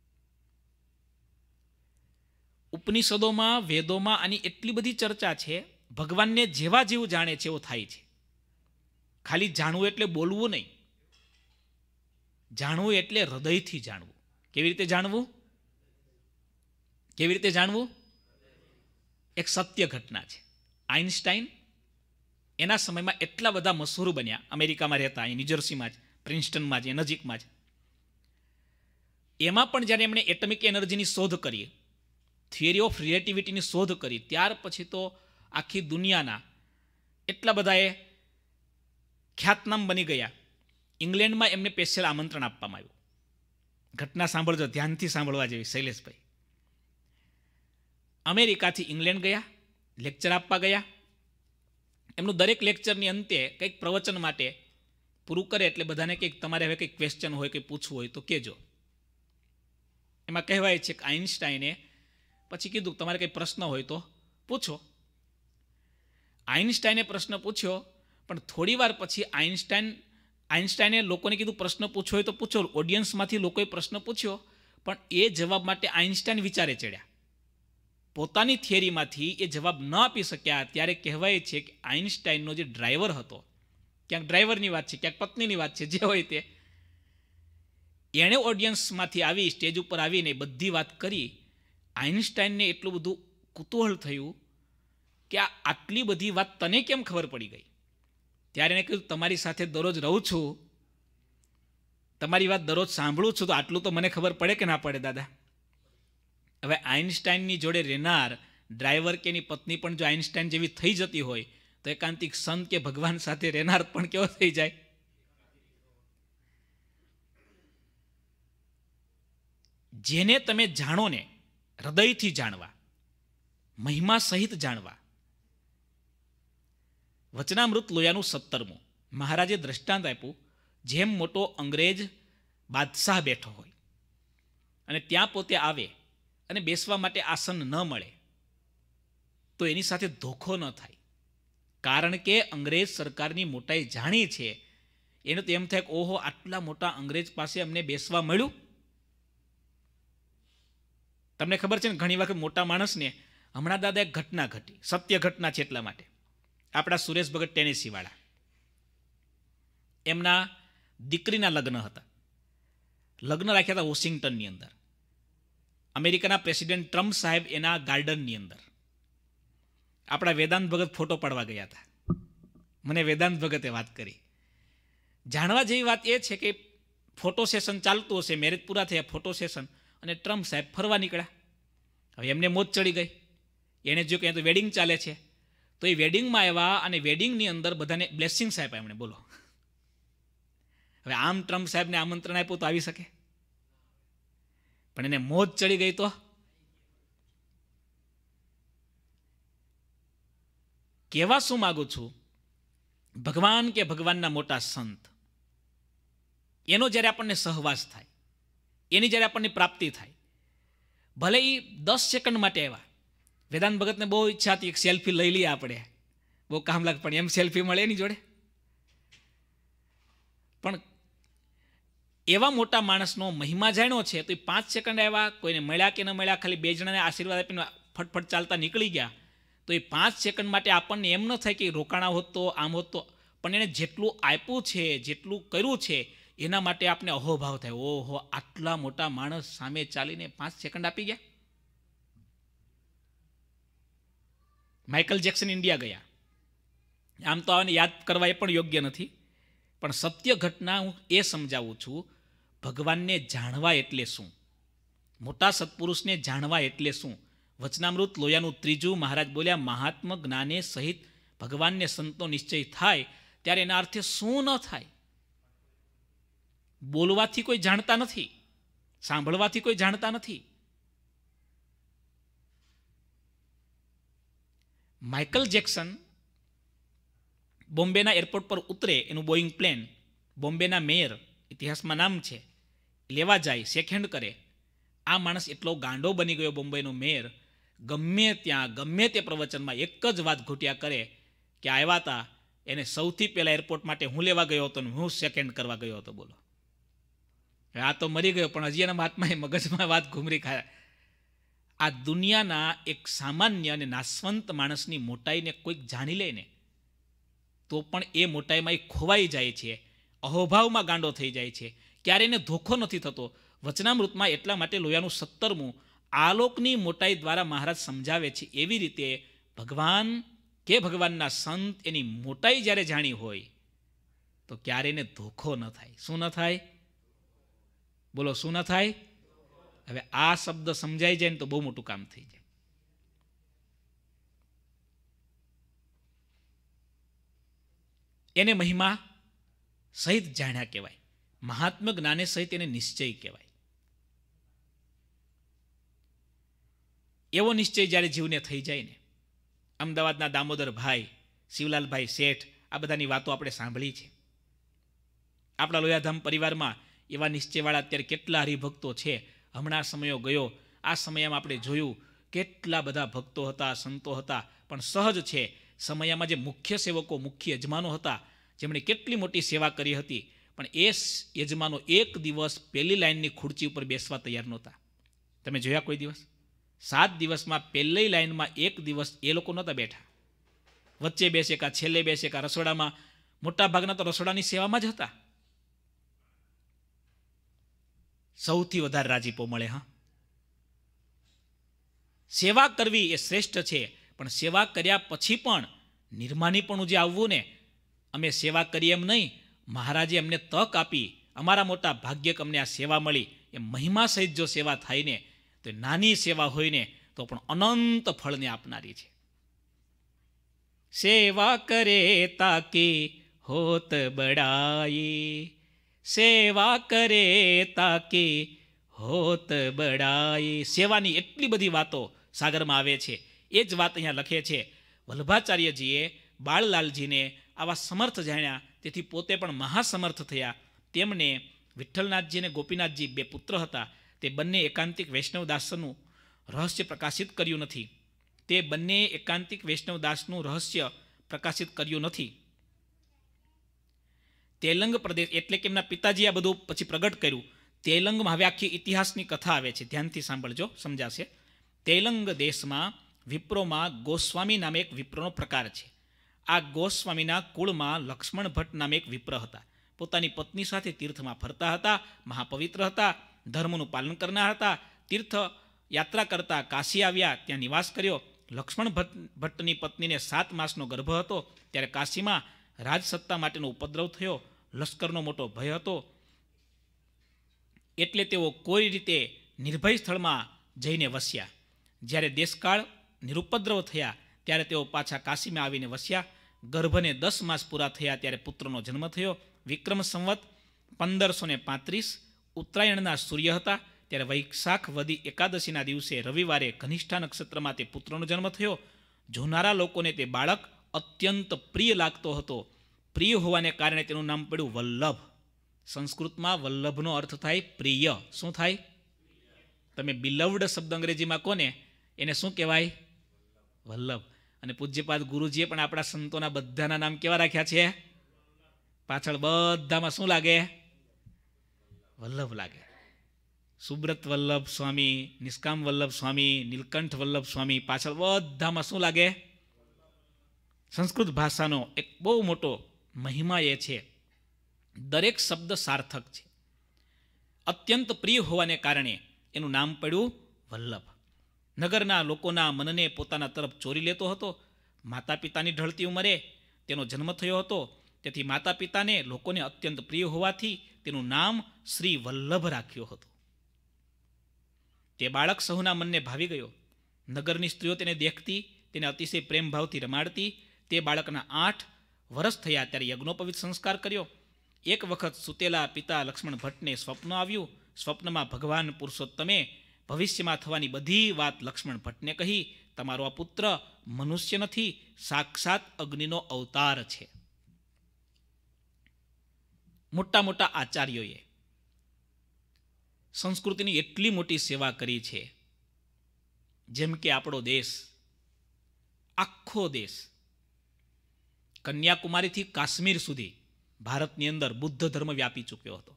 ઉપનિષદોમાં, વેદોમાં આની એટલી બધી ચર્ચા છે. ભગવાનને જેવા જીવ જાણે છે એવો થાય છે. ખાલી જાણવું એટલે બોલવું નહીં. જાણવું એટલે હૃદયથી જાણવું. કેવી રીતે જાણવું? કેવી રીતે જાણવું? એક સત્ય ઘટના છે. આઇન્સ્ટાઈન એના સમયમાં એટલા બધા મશહૂર બન્યા, અમેરિકામાં રહેતા, અહીં ન્યૂજર્સીમાં જ, પ્રિન્સ્ટનમાં જ, એ નજીકમાં જ. એમાં પણ જ્યારે એમણે એટમિક એનર્જીની શોધ કરી, થિયરી ઓફ રિલેટિવિટીની શોધ કરી, ત્યાર પછી તો આખી દુનિયાના એટલા બધાએ ખ્યાતનામ બની ગયા. ઇંગ્લેન્ડમાં એમને સ્પેશિયલ આમંત્રણ આપવામાં આવ્યું. ઘટના સાંભળજો, ધ્યાનથી સાંભળવા જેવી, શૈલેષભાઈ. અમેરિકાથી ઇંગ્લેન્ડ ગયા, લેક્ચર આપવા ગયા. એમનું દરેક લેક્ચરની અંતે કંઈક પ્રવચન માટે પૂરું કરે એટલે બધાને કંઈક તમારે હવે કંઈક ક્વેશ્ચન હોય, કંઈક પૂછવું હોય તો કહેજો. એમાં કહેવાય છે કે આઇન્સ્ટાઈને પછી કીધું, તમારે કંઈ પ્રશ્ન હોય તો પૂછો. આઇન્સ્ટાઈને પ્રશ્ન પૂછ્યો, પણ થોડી વાર પછી આઇન્સ્ટાઈન આઇન્સ્ટાઈને લોકોને કીધું પ્રશ્ન પૂછ્યો હોય તો પૂછો. ઓડિયન્સમાંથી લોકોએ પ્રશ્ન પૂછ્યો, પણ એ જવાબ માટે આઇન્સ્ટાઈન વિચારે ચડ્યા. પોતાની થિયરીમાંથી એ જવાબ ન આપી શક્યા. ત્યારે કહેવાય છે કે આઇન્સ્ટાઈનનો જે ડ્રાઈવર હતો, ક્યાંક ડ્રાઈવરની વાત છે, ક્યાંક પત્નીની વાત છે, જે હોય તે, એણે ઓડિયન્સમાંથી આવી, સ્ટેજ ઉપર આવીને બધી વાત કરી. આઇન્સ્ટાઈનને એટલું બધું કુતૂહલ થયું કે આ આટલી બધી વાત તને કેમ ખબર પડી ગઈ? ત્યારે એણે કહ્યું, તમારી સાથે દરરોજ રહું છું, તમારી વાત દરરોજ સાંભળું છું, તો આટલું તો મને ખબર પડે કે ના પડે દાદા? હવે આઇન્સ્ટાઈનની જોડે રહેનાર ડ્રાઈવર કે એની પત્ની પણ જો આઇન્સ્ટાઈન જેવી થઈ જતી હોય તો એકાંતિક સંત કે ભગવાન સાથે રહેનાર પણ કેવો થઈ જાય? જેને તમે જાણો ને, હૃદયથી જાણવા, મહિમા સહિત જાણવા. વચનામૃત લોયાનું સત્તરમું મહારાજે દ્રષ્ટાંત આપ્યું. જેમ મોટો અંગ્રેજ બાદશાહ બેઠો હોય અને ત્યાં પોતે આવે અને બેસવા માટે આસન ન મળે તો એની સાથે ધોખો ન થાય. કારણ કે અંગ્રેજ સરકારની મોટાઈ જાણી છે. એને તો એમ થાય કે ઓહો, આટલા મોટા અંગ્રેજ પાસે અમને બેસવા મળ્યું. તમને ખબર છે ને, ઘણી વખત મોટા માણસને, હમણાં દાદા એક ઘટના ઘટી, સત્ય ઘટના છે એટલા માટે, આપણા સુરેશ ભગત ટેનેસીવાળા, એમના દીકરીના લગ્ન હતા. લગ્ન રાખ્યા હતા વોશિંગ્ટનની અંદર. અમેરિકાના પ્રેસિડેન્ટ ટ્રમ્પ સાહેબ એના ગાર્ડનની અંદર. આપણા વેદાંત ભગત ફોટો પાડવા ગયા હતા. મને વેદાંત ભગતે વાત કરી. જાણવા જેવી વાત એ છે કે ફોટો સેશન ચાલતું હશે, મેરેજ પૂરા થયા, ફોટો સેશન, અને ટ્રમ્પ સાહેબ ફરવા નીકળ્યા. હવે એમને મોજ ચડી ગઈ. એણે જો કહે તો વેડિંગ ચાલે છે, તો એ વેડિંગમાં આવ્યા અને વેડિંગની અંદર બધાને બ્લેસિંગ્સ આપ્યા એમણે. બોલો, હવે આમ ટ્રમ્પ સાહેબને આમંત્રણ આપ્યું તો આવી શકે? પણ એને મોજ ચડી ગઈ. તો કહેવા શું માગું છું, ભગવાન કે ભગવાનના મોટા સંત, એનો જ્યારે આપણને સહવાસ થાય, એની જ્યારે આપણને પ્રાપ્તિ થાય, ભલે એ દસ સેકન્ડ માટે આવ્યા. વેદાંત ભગતને બહુ ઈચ્છા હતી એક સેલ્ફી લઈ લઈએ આપણે, બહુ કામ લાગે, પણ એમ સેલ્ફી મળે એની જોડે. પણ એવા મોટા માણસનો મહિમા જાણ્યો છે તો એ પાંચ સેકન્ડ આવ્યા, કોઈને મળ્યા કે ન મળ્યા, ખાલી બે જણાને આશીર્વાદ આપીને ફટફટ ચાલતા નીકળી ગયા. તો એ પાંચ સેકન્ડ માટે આપણને એમ ન થાય કે રોકાણા હોત તો આમ હોત તો, પણ એણે જેટલું આપ્યું છે, જેટલું કર્યું છે, એના માટે આપણે અહોભાવ થાય. ઓહો, આટલા મોટા માણસ સામે ચાલીને પાંચ સેકન્ડ આપી ગયા. માઇકલ જેક્સન ઇન્ડિયા ગયા. આમ તો આને યાદ કરવા એ પણ યોગ્ય નથી, પણ સત્ય ઘટના હું એ સમજાવું છું. ભગવાનને જાણવા એટલે શું, મોટા સત્પુરુષને જાણવા એટલે શું. વચનામૃત લોયાનું ત્રીજું મહારાજ બોલ્યા, મહાત્મ જ્ઞાને સહિત ભગવાનને સંતો નિશ્ચય થાય, ત્યારે એના અર્થે શું ન થાય. બોલવાથી કોઈ જાણતા નથી, સાંભળવાથી કોઈ જાણતા નથી. માઇકલ જેક્સન બોમ્બેના એરપોર્ટ પર ઉતરે, એનું બોઈંગ પ્લેન, બોમ્બેના મેયર, ઇતિહાસમાં નામ છે, લેવા જાય, સેકેન્ડ કરે. આ માણસ એટલો ગાંડો બની ગયો, બોમ્બેનો મેયર, ગમે ત્યાં ગમે તે પ્રવચનમાં એક જ વાત ઘૂંટ્યા કરે કે આવ્યા હતા એને સૌથી પહેલાં એરપોર્ટ માટે હું લેવા ગયો હતો ને હું સેકેન્ડ કરવા ગયો હતો. બોલો, આ તો મરી ગયો, પણ હજી એના મહાત્માએ મગજમાં વાત ઘૂમરી ખાયા. આ દુનિયાના એક સામાન્ય અને નાશવંત માણસની મોટાઈને કોઈક જાણી લે ને તો પણ એ મોટાઈમાં એ ખોવાઈ જાય છે, અહોભાવમાં ગાંડો થઈ જાય છે, ક્યારે એને ધોખો નથી થતો. વચનામૃતમાં એટલા માટે લોયાનું સત્તરમું આલોકની મોટાઈ દ્વારા મહારાજ સમજાવે છે. એવી રીતે ભગવાન કે ભગવાનના સંત એની મોટાઈ જ્યારે જાણી હોય તો ક્યારે એને ધોખો ન થાય. શું ન થાય? બોલો, શું ન થાય? હવે આ શબ્દ સમજાઈ જાય ને તો બહુ મોટું કામ થઈ જાય. એને મહિમા સહિત જાણ્યા કહેવાય, મહાત્મ જ્ઞાને સહિત એને નિશ્ચય કહેવાય. એવો નિશ્ચય જ્યારે જીવને થઈ જાય ને, અમદાવાદના દામોદરભાઈ, શિવલાલભાઈ શેઠ, આ બધાની વાતો આપણે સાંભળી છે. આપણા લોયાધામ પરિવારમાં એવા નિશ્ચયવાળા અત્યારે કેટલા હરિભક્તો છે. હમણાં સમયો ગયો, આ સમયમાં આપણે જોયું કેટલા બધા ભક્તો હતા, સંતો હતા, પણ સહજ છે સમયમાં જે મુખ્ય સેવકો, મુખ્ય યજમાનો હતા, જેમણે કેટલી મોટી સેવા કરી હતી, પણ એ યજમાનો એક દિવસ પહેલી લાઈનની ખુરચી ઉપર બેસવા તૈયાર નહોતા. તમે જોયા કોઈ દિવસ? સાત દિવસમાં પહેલી લાઈનમાં એક દિવસ એ લોકો નહોતા બેઠા. વચ્ચે બેસે કા છેલ્લે બેસે કા રસોડામાં, મોટા ભાગના તો રસોડાની સેવામાં જ હતા. સૌથી વધારે રાજીપો મળે. હા, સેવા કરવી એ શ્રેષ્ઠ છે, પણ સેવા કર્યા પછી પણ નિર્માનીપણું જે આવવું ને, અમે સેવા કરી એમ નહીં, મહારાજે અમને તક આપી, અમારા મોટા ભાગ્ય કે અમને આ સેવા મળી, એ મહિમા સહિત જો સેવા થાય ને તો નાની સેવા હોય ને તો પણ અનંત ફળને આપનારી છે. સેવા કરે તાકી હોત બડાઈ, સેવા કરે તાકી હોત બડાઈ. સેવાની એટલી બધી વાતો સાગરમાં આવે છે. એ જ વાત અહીંયા લખે છે વલ્લભાચાર્યજીએ બાળલાલજીને આવા સમર્થ જાણ્યા, તેથી પોતે પણ મહાસમર્થ થયા. તેમને વિઠ્ઠલનાથજી અને ગોપીનાથજી બે પુત્ર હતા. તે બંને એકાંતિક વૈષ્ણવદાસનું રહસ્ય પ્રકાશિત કર્યું નથી. તે બંને એકાંતિક વૈષ્ણવદાસનું રહસ્ય પ્રકાશિત કર્યું નથી. તેલંગ પ્રદેશ એટલે કે એમના પિતાજી આ બધું પછી પ્રગટ કર્યું. તેલંગમાં હવે આખી ઇતિહાસની કથા આવે છે, ધ્યાનથી સાંભળજો, સમજાશે. તેલંગ દેશમાં વિપ્રોમાં ગોસ્વામી નામે એક વિપ્રનો પ્રકાર છે. આ ગોસ્વામીના કુળમાં લક્ષ્મણ ભટ્ટ નામે એક વિપ્ર હતા. પોતાની પત્ની સાથે તીર્થમાં ફરતા હતા, મહાપવિત્ર હતા, ધર્મનું પાલન કરનાર હતા. તીર્થ યાત્રા કરતા કાશી આવ્યા, ત્યાં નિવાસ કર્યો. લક્ષ્મણ ભટ્ટની પત્નીને સાત માસનો ગર્ભ હતો ત્યારે કાશીમાં રાજસત્તા માટેનો ઉપદ્રવ થયો. લશ્કરનો મોટો ભય હતો એટલે તેઓ કોઈ રીતે નિર્ભય સ્થળમાં જઈને વસ્યા. જ્યારે દેશકાળ નિરુપદ્રવ થયા ત્યારે તેઓ પાછા કાશીમાં આવીને વસ્યા. ગર્ભને દસ માસ પૂરા થયા ત્યારે પુત્રનો જન્મ થયો. વિક્રમ સંવત પંદરસો ને પાંત્રીસ ઉત્તરાયણના સૂર્ય હતા ત્યારે વૈશાખ વદી એકાદશીના દિવસે રવિવારે ઘનિષ્ઠા નક્ષત્રમાં તે પુત્રનો જન્મ થયો. જોનારા લોકોને તે બાળક અત્યંત પ્રિય લાગતો હતો. પ્રિય હોવાને કારણે તેનું નામ પડ્યું વલ્લભ. સંસ્કૃતમાં વલ્લભનો અર્થ થાય પ્રિય. શું થાય? તમે બિલવડ શબ્દ અંગ્રેજીમાં કોને, એને શું કહેવાય? વલ્લભ. અને પૂજ્યપાદ ગુરુજીએ પણ આપણા સંતોના બધાના નામ કેવા રાખ્યા છે? પાછળ બધામાં શું લાગે? વલ્લભ લાગે. સુબ્રત વલ્લભ સ્વામી, નિષ્કામ વલ્લભ સ્વામી, નીલકંઠ વલ્લભ સ્વામી, પાછળ બધામાં શું લાગે? સંસ્કૃત ભાષાનો એક બહુ મોટો મહિમા એ છે, દરેક શબ્દ સાર્થક છે. અત્યંત પ્રિય હોવાને કારણે એનું નામ પડ્યું વલ્લભ. નગરના લોકોના મનને પોતાના તરફ ચોરી લેતો હતો. માતા પિતાની ઢળતી ઉંમરે તેનો જન્મ થયો હતો, તેથી માતા પિતાને લોકોને અત્યંત પ્રિય હોવાથી તેનું નામ શ્રી વલ્લભ રાખ્યું હતું. તે બાળક સહુના મનને ભાવી ગયો. નગરની સ્ત્રીઓ તેને દેખતી, તેને અતિશય પ્રેમભાવથી રમાડતી. તે બાળકના આઠ વર્ષ થયા ત્યારે યજ્ઞોપવિત સંસ્કાર કર્યો. એક વખત સુતેલા પિતા લક્ષ્મણ ભટ્ટને સ્વપ્ન આવ્યું. સ્વપ્નમાં ભગવાન પુરુષોત્તમે ભવિષ્યમાં થવાની બધી વાત લક્ષ્મણ ભટ્ટને કહી. તમારો આ પુત્ર મનુષ્ય નથી, સાક્ષાત અગ્નિનો અવતાર છે. મોટા મોટા આચાર્યોએ સંસ્કૃતિની એટલી મોટી સેવા કરી છે. જેમ કે આપણો દેશ, આખો દેશ કન્યાકુમારીથી કાશ્મીર સુધી ભારતની અંદર બુદ્ધ ધર્મ વ્યાપી ચૂક્યો હતો.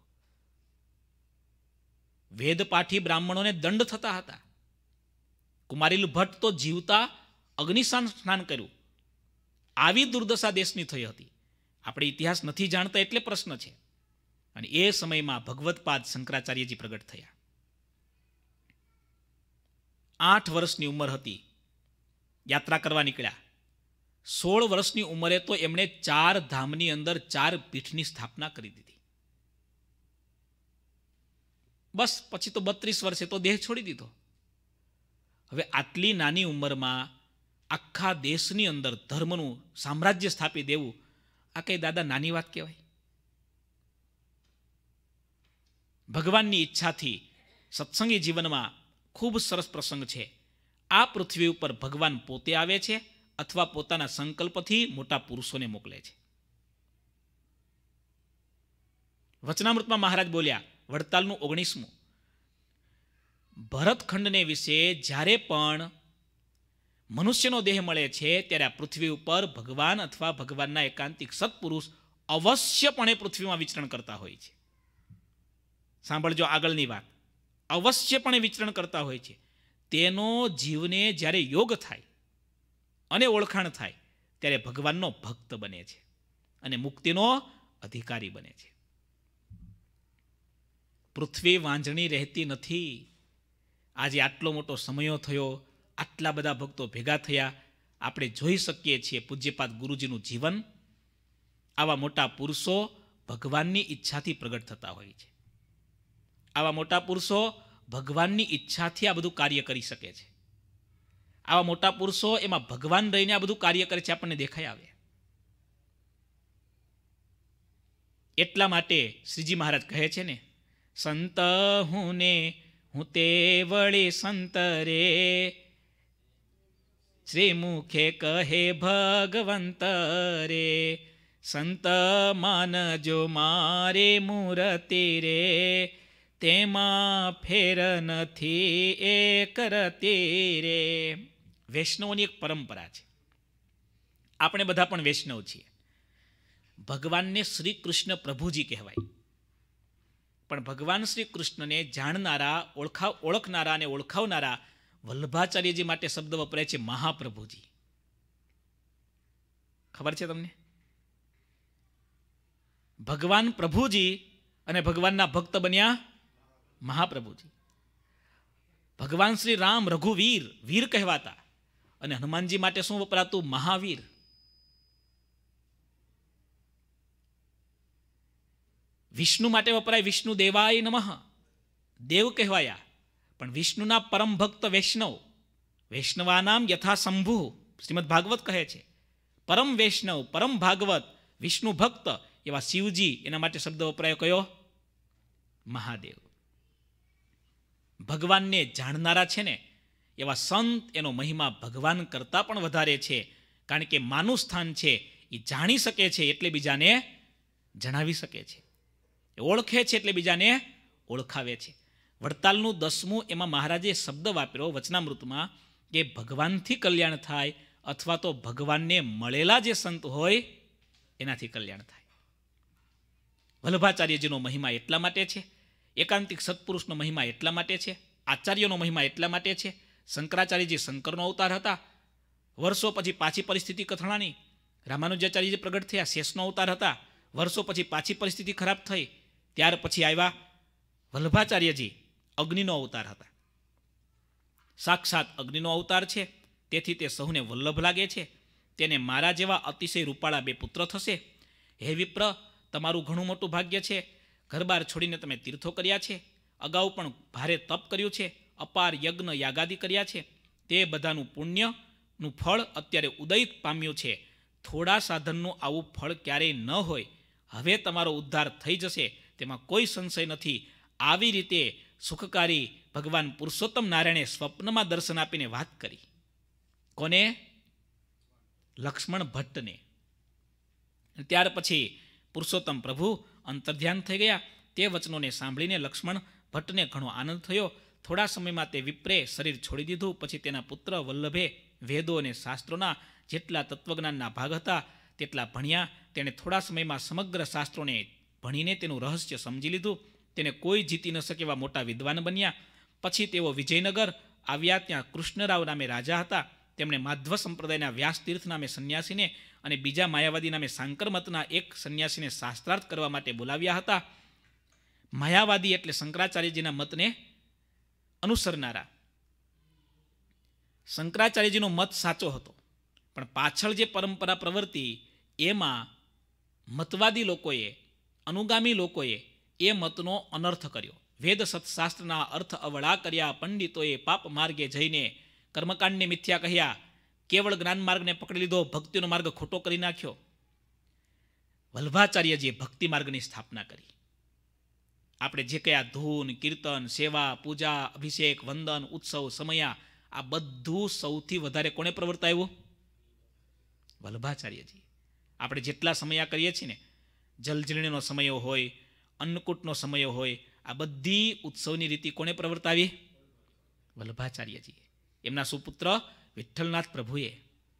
વેદપાઠી બ્રાહ્મણોને દંડ થતા હતા. કુમારીલ ભટ્ટ તો જીવતા અગ્નિશાન સ્નાન કર્યું. આવી દુર્દશા દેશની થઈ હતી. આપણે ઇતિહાસ નથી જાણતા એટલે પ્રશ્ન છે. અને એ સમયમાં ભગવતપાદ શંકરાચાર્યજી પ્રગટ થયા. આઠ વર્ષની ઉંમર હતી, યાત્રા કરવા નીકળ્યા. સોળ વર્ષની ઉંમરે તો એમણે ચાર ધામની અંદર ચાર પીઠની સ્થાપના કરી દીધી. બસ પછી તો બત્રીસ વર્ષે તો દેહ છોડી દીધો. હવે આટલી નાની ઉંમરમાં આખા દેશની અંદર ધર્મનું સામ્રાજ્ય સ્થાપી દેવું, આ કઈ દાદા નાની વાત કહેવાય? ભગવાનની ઈચ્છાથી સત્સંગી જીવનમાં ખૂબ સરસ પ્રસંગ છે. આ પૃથ્વી ઉપર ભગવાન પોતે આવે છે અથવા પોતાના સંકલ્પથી મોટા પુરુષોને મોકલે છે. વચનામૃતમાં મહારાજ બોલ્યા, વડતાલનું ઓગણીસમું, ભરતખંડને વિશે જ્યારે પણ મનુષ્યનો દેહ મળે છે ત્યારે આ પૃથ્વી ઉપર ભગવાન અથવા ભગવાનના એકાંતિક સત્પુરુષ અવશ્યપણે પૃથ્વીમાં વિચરણ કરતા હોય છે. સાંભળજો આગળની વાત. અવશ્યપણે વિચરણ કરતા હોય છે. તેનો જીવને જ્યારે યોગ થાય અને ઓળખાણ થાય ત્યારે ભગવાનનો ભક્ત બને છે અને મુક્તિનો અધિકારી બને છે. પૃથ્વી વાંજણી રહેતી નથી. આજે આટલો મોટો સમયો થયો, આટલા બધા ભક્તો ભેગા થયા, આપણે જોઈ શકીએ છીએ પૂજ્યપાદ ગુરુજીનું જીવન. આવા મોટા પુરુષો ભગવાનની ઈચ્છાથી પ્રગટ થતા હોય છે. આવા મોટા પુરુષો ભગવાનની ઈચ્છાથી આ બધું કાર્ય કરી શકે છે. આવા મોટા પુરુષો એમાં ભગવાન રહીને આ બધું કાર્ય કરે છે, આપણને દેખાય આવે. એટલા માટે શ્રીજી મહારાજ કહે છે ને, સંત હું ને હું તે વળી સંત રે, શ્રી મુખે કહે ભગવંત રે, સંત માનજો મારે મૂર્તિ રે, તેમાં ફેર નથી એક રતી રે. વૈષ્ણવની એક પરંપરા છે. આપણે બધા પણ વૈષ્ણવ છીએ. ભગવાનને શ્રી કૃષ્ણ પ્રભુજી કહેવાય, પણ ભગવાન શ્રી કૃષ્ણને જાણનારા, ઓળખાવ ઓળખનારા અને ઓળખાવનારા વલ્લભાચાર્યજી માટે શબ્દ વપરાય છે મહાપ્રભુજી. ખબર છે તમને? ભગવાન પ્રભુજી અને ભગવાનના ભક્ત બન્યા મહાપ્રભુજી. ભગવાન શ્રી રામ રઘુવીર, વીર કહેવાતા, અને હનુમાનજી માટે શું વપરાતું? મહાવીર. વિષ્ણુ માટે વપરાય વિષ્ણુ દેવાય નમઃ, દેવ કહેવાયા. પણ વિષ્ણુના પરમ ભક્ત વૈષ્ણવ, વૈષ્ણવાનામ યથા શંભુ, શ્રીમદ ભાગવત કહે છે. પરમ વૈષ્ણવ, પરમ ભાગવત, વિષ્ણુ ભક્ત એવા શિવજી, એના માટે શબ્દ વપરાયો કયો? મહાદેવ. ભગવાનને જાણનારા છે ને એવા સંત, એનો મહિમા ભગવાન કરતાં પણ વધારે છે. કારણ કે માનું સ્થાન છે, એ જાણી શકે છે એટલે બીજાને જણાવી શકે છે, એ ઓળખે છે એટલે બીજાને ઓળખાવે છે. વડતાલનું દસમું, એમાં મહારાજે શબ્દ વાપર્યો વચનામૃતમાં કે ભગવાનથી કલ્યાણ થાય અથવા તો ભગવાનને મળેલા જે સંત હોય એનાથી કલ્યાણ થાય. વલ્લભાચાર્યજીનો મહિમા એટલા માટે છે, એકાંતિક સત્પુરુષનો મહિમા એટલા માટે છે, આચાર્યનો મહિમા એટલા માટે છે. શંકરાચાર્યજી શંકરનો અવતાર હતા, વર્ષો પછી પાછી પરિસ્થિતિ કથળાની. રામાનુજાચાર્યજી પ્રગટ થયા, શેષનો અવતાર હતા, વર્ષો પછી પાછી પરિસ્થિતિ ખરાબ થઈ. ત્યાર પછી આવ્યા વલ્લભાચાર્યજી, અગ્નિનો અવતાર હતા. સાક્ષાત અગ્નિનો અવતાર છે, તેથી તે સહુને વલ્લભ લાગે છે. તેને મારા જેવા અતિશય રૂપાળા બે પુત્ર થશે. હે વિપ્ર, તમારું ઘણું મોટું ભાગ્ય છે. ઘરબાર છોડીને તમે તીર્થો કર્યા છે, અગાઉ પણ ભારે તપ કર્યું છે, અપાર યજ્ઞ યાગાદી કર્યા છે. તે બધાનું પુણ્યનું ફળ અત્યારે ઉદય પામ્યું છે. થોડા સાધનનું આવું ફળ ક્યારેય ન હોય. હવે તમારો ઉદ્ધાર થઈ જશે, તેમાં કોઈ સંશય નથી. આવી રીતે સુખકારી ભગવાન પુરુષોત્તમ નારાયણે સ્વપ્નમાં દર્શન આપીને વાત કરી. કોને? લક્ષ્મણ ભટ્ટને. ત્યાર પછી પુરુષોત્તમ પ્રભુ અંતર્ધ્યાન થઈ ગયા. તે વચનોને સાંભળીને લક્ષ્મણ ભટ્ટને ઘણો આનંદ થયો. થોડા સમયમાં તે વિપ્રે શરીર છોડી દીધું. પછી તેના પુત્ર વલ્લભે વેદો અને શાસ્ત્રોના જેટલા તત્વજ્ઞાનના ભાગ હતા તેટલા ભણ્યા. તેણે થોડા સમયમાં સમગ્ર શાસ્ત્રોને ભણીને તેનું રહસ્ય સમજી લીધું. તેને કોઈ જીતી ન શકે એવા મોટા વિદ્વાન બન્યા. પછી તેઓ વિજયનગર આવ્યા. ત્યાં કૃષ્ણરાવ નામે રાજા હતા. તેમણે માધ્વ સંપ્રદાયના વ્યાસતીર્થ નામે સંન્યાસીને અને બીજા માયાવાદી નામે સાંકરમતના એક સંન્યાસીને શાસ્ત્રાર્થ કરવા માટે બોલાવ્યા હતા. માયાવાદી એટલે શંકરાચાર્યજીના મતને અનુસરનારા. શંકરાચાર્યજીનો મત સાચો હતો, પણ પાછળ જે પરંપરા પ્રવર્તી એમાં મતવાદી લોકોએ, અનુગામી લોકોએ એ મતનો અનર્થ કર્યો. વેદ સત્શાસ્ત્રના અર્થ અવળા કર્યા પંડિતોએ, પાપ માર્ગે જઈને કર્મકાંડને મિથ્યા કહ્યા, કેવળ જ્ઞાન માર્ગને પકડી લીધો, ભક્તિનો માર્ગ ખોટો કરી નાખ્યો. વલ્લભાચાર્યજીએ ભક્તિ માર્ગની સ્થાપના કરી. આપણે જે કયા ધૂન, કીર્તન, સેવા, પૂજા, અભિષેક, વંદન, ઉત્સવ, સમયા, આ બધું સૌથી વધારે કોણે પ્રવર્તાવ્યું? વલ્લભાચાર્યજી. આપણે જેટલા સમયા કરીએ છીએ ને, જલજીર્ણીનો સમયો હોય, અન્નકૂટનો સમયો હોય, આ બધી ઉત્સવની રીતિ કોણે પ્રવર્તાવી? વલ્લભાચાર્યજીએ. એમના સુપુત્ર વિઠ્ઠલનાથ પ્રભુએ.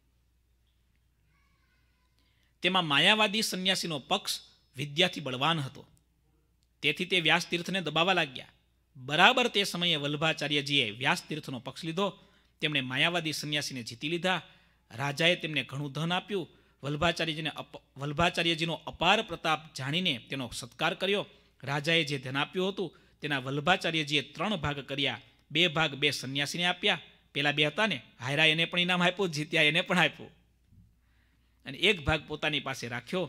તેમાં માયાવાદી સંન્યાસીનો પક્ષ વિદ્યાથી બળવાન હતો, તેથી તે વ્યાસતીર્થને દબાવવા લાગ્યા. બરાબર તે સમયે વલ્લભાચાર્યજીએ વ્યાસતીર્થનો પક્ષ લીધો. તેમણે માયાવાદી સંન્યાસીને જીતી લીધા. રાજાએ તેમને ઘણું ધન આપ્યું. વલ્લભાચાર્યજીને વલ્લભાચાર્યજીનો અપાર પ્રતાપ જાણીને તેનો સત્કાર કર્યો. રાજાએ જે ધન આપ્યું હતું તેના વલ્લભાચાર્યજીએ ત્રણ ભાગ કર્યા. બે ભાગ બે સંન્યાસીને આપ્યા. પેલા બે હતા ને, હાયરા એને પણ ઇનામ આપ્યું, જીત્યા એને પણ આપ્યું, અને એક ભાગ પોતાની પાસે રાખ્યો.